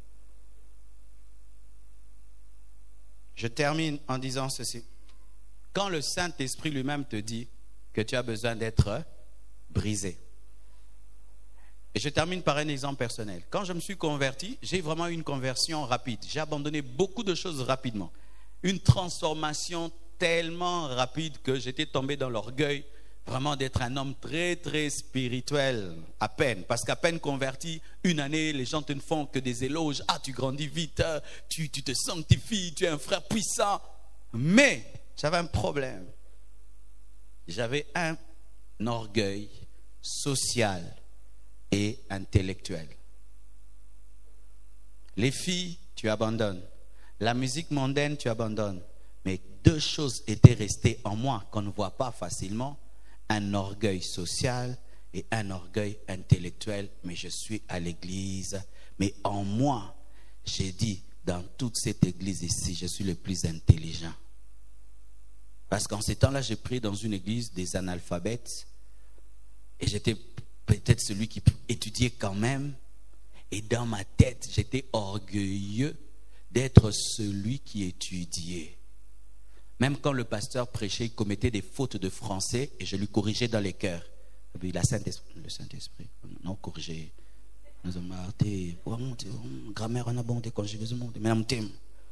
Je termine en disant ceci. Quand le Saint-Esprit lui-même te dit que tu as besoin d'être brisé. Et je termine par un exemple personnel. Quand je me suis converti, j'ai vraiment eu une conversion rapide. J'ai abandonné beaucoup de choses rapidement. Une transformation tellement rapide que j'étais tombé dans l'orgueil vraiment d'être un homme très très spirituel à peine. Parce qu'à peine converti, une année, les gens ne font que des éloges. Ah, tu grandis vite, tu te sanctifies, tu es un frère puissant. Mais j'avais un problème. J'avais un orgueil social et intellectuel. Les filles, tu abandonnes. La musique mondaine, tu abandonnes. Mais deux choses étaient restées en moi qu'on ne voit pas facilement. Un orgueil social et un orgueil intellectuel. Mais je suis à l'église. Mais en moi, j'ai dit, dans toute cette église ici, je suis le plus intelligent. Parce qu'en ces temps-là, j'ai prié dans une église des analphabètes. Et j'étais peut-être celui qui étudiait quand même. Et dans ma tête, j'étais orgueilleux d'être celui qui étudiait. Même quand le pasteur prêchait, il commettait des fautes de français et je lui corrigeais dans les cœurs. Et puis le Saint-Esprit, non, corriger. Nous avons arrêté. Grammaire, on a bon, des conjugaisons, mais on t'aime.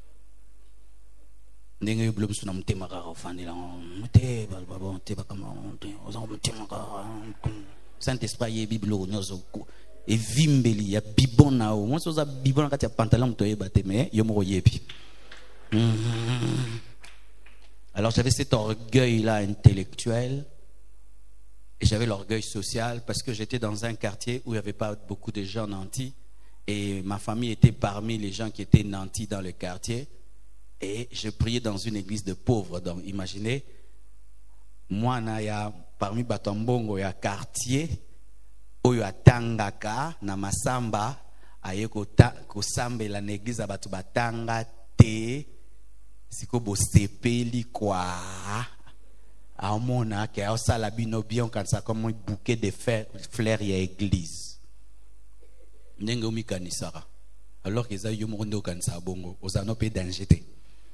Saint-Esprit est Bible et vimbeli ya bibona o moi soza bibona kati ya pantalon mtoye bate mais yo moko yepi. Alors j'avais cet orgueil là intellectuel et j'avais l'orgueil social parce que j'étais dans un quartier où il n'y avait pas beaucoup de gens nantis et ma famille était parmi les gens qui étaient nantis dans le quartier. Et je priais dans une église de pauvres. Donc imaginez, moi naya parmi Batambongo ya quartier oyo atangaka na masamba aye ko sambela na église ya batu batanga te siko bo sepeli kwa amona ke osala bino bien kanisa comme un bouquet de fleurs ya église ndenge omikanisaka alors que ça yo mo ndo kanisa bongo ozano pe danger te.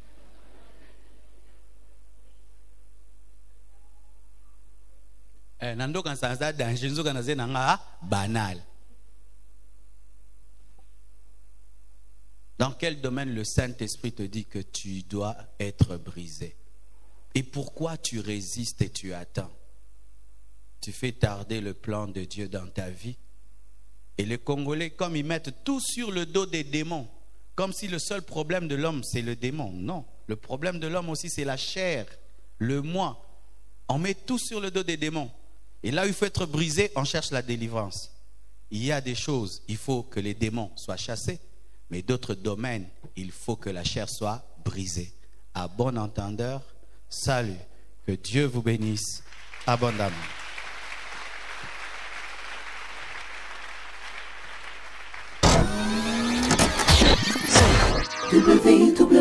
Banal. Dans quel domaine le Saint-Esprit te dit que tu dois être brisé? Et pourquoi tu résistes et tu attends? Tu fais tarder le plan de Dieu dans ta vie. Et les Congolais, comme ils mettent tout sur le dos des démons, comme si le seul problème de l'homme c'est le démon. Non, le problème de l'homme aussi c'est la chair, le moi. On met tout sur le dos des démons. Et là où il faut être brisé, on cherche la délivrance. Il y a des choses, il faut que les démons soient chassés, mais d'autres domaines, il faut que la chair soit brisée. À bon entendeur, salut, que Dieu vous bénisse abondamment. www.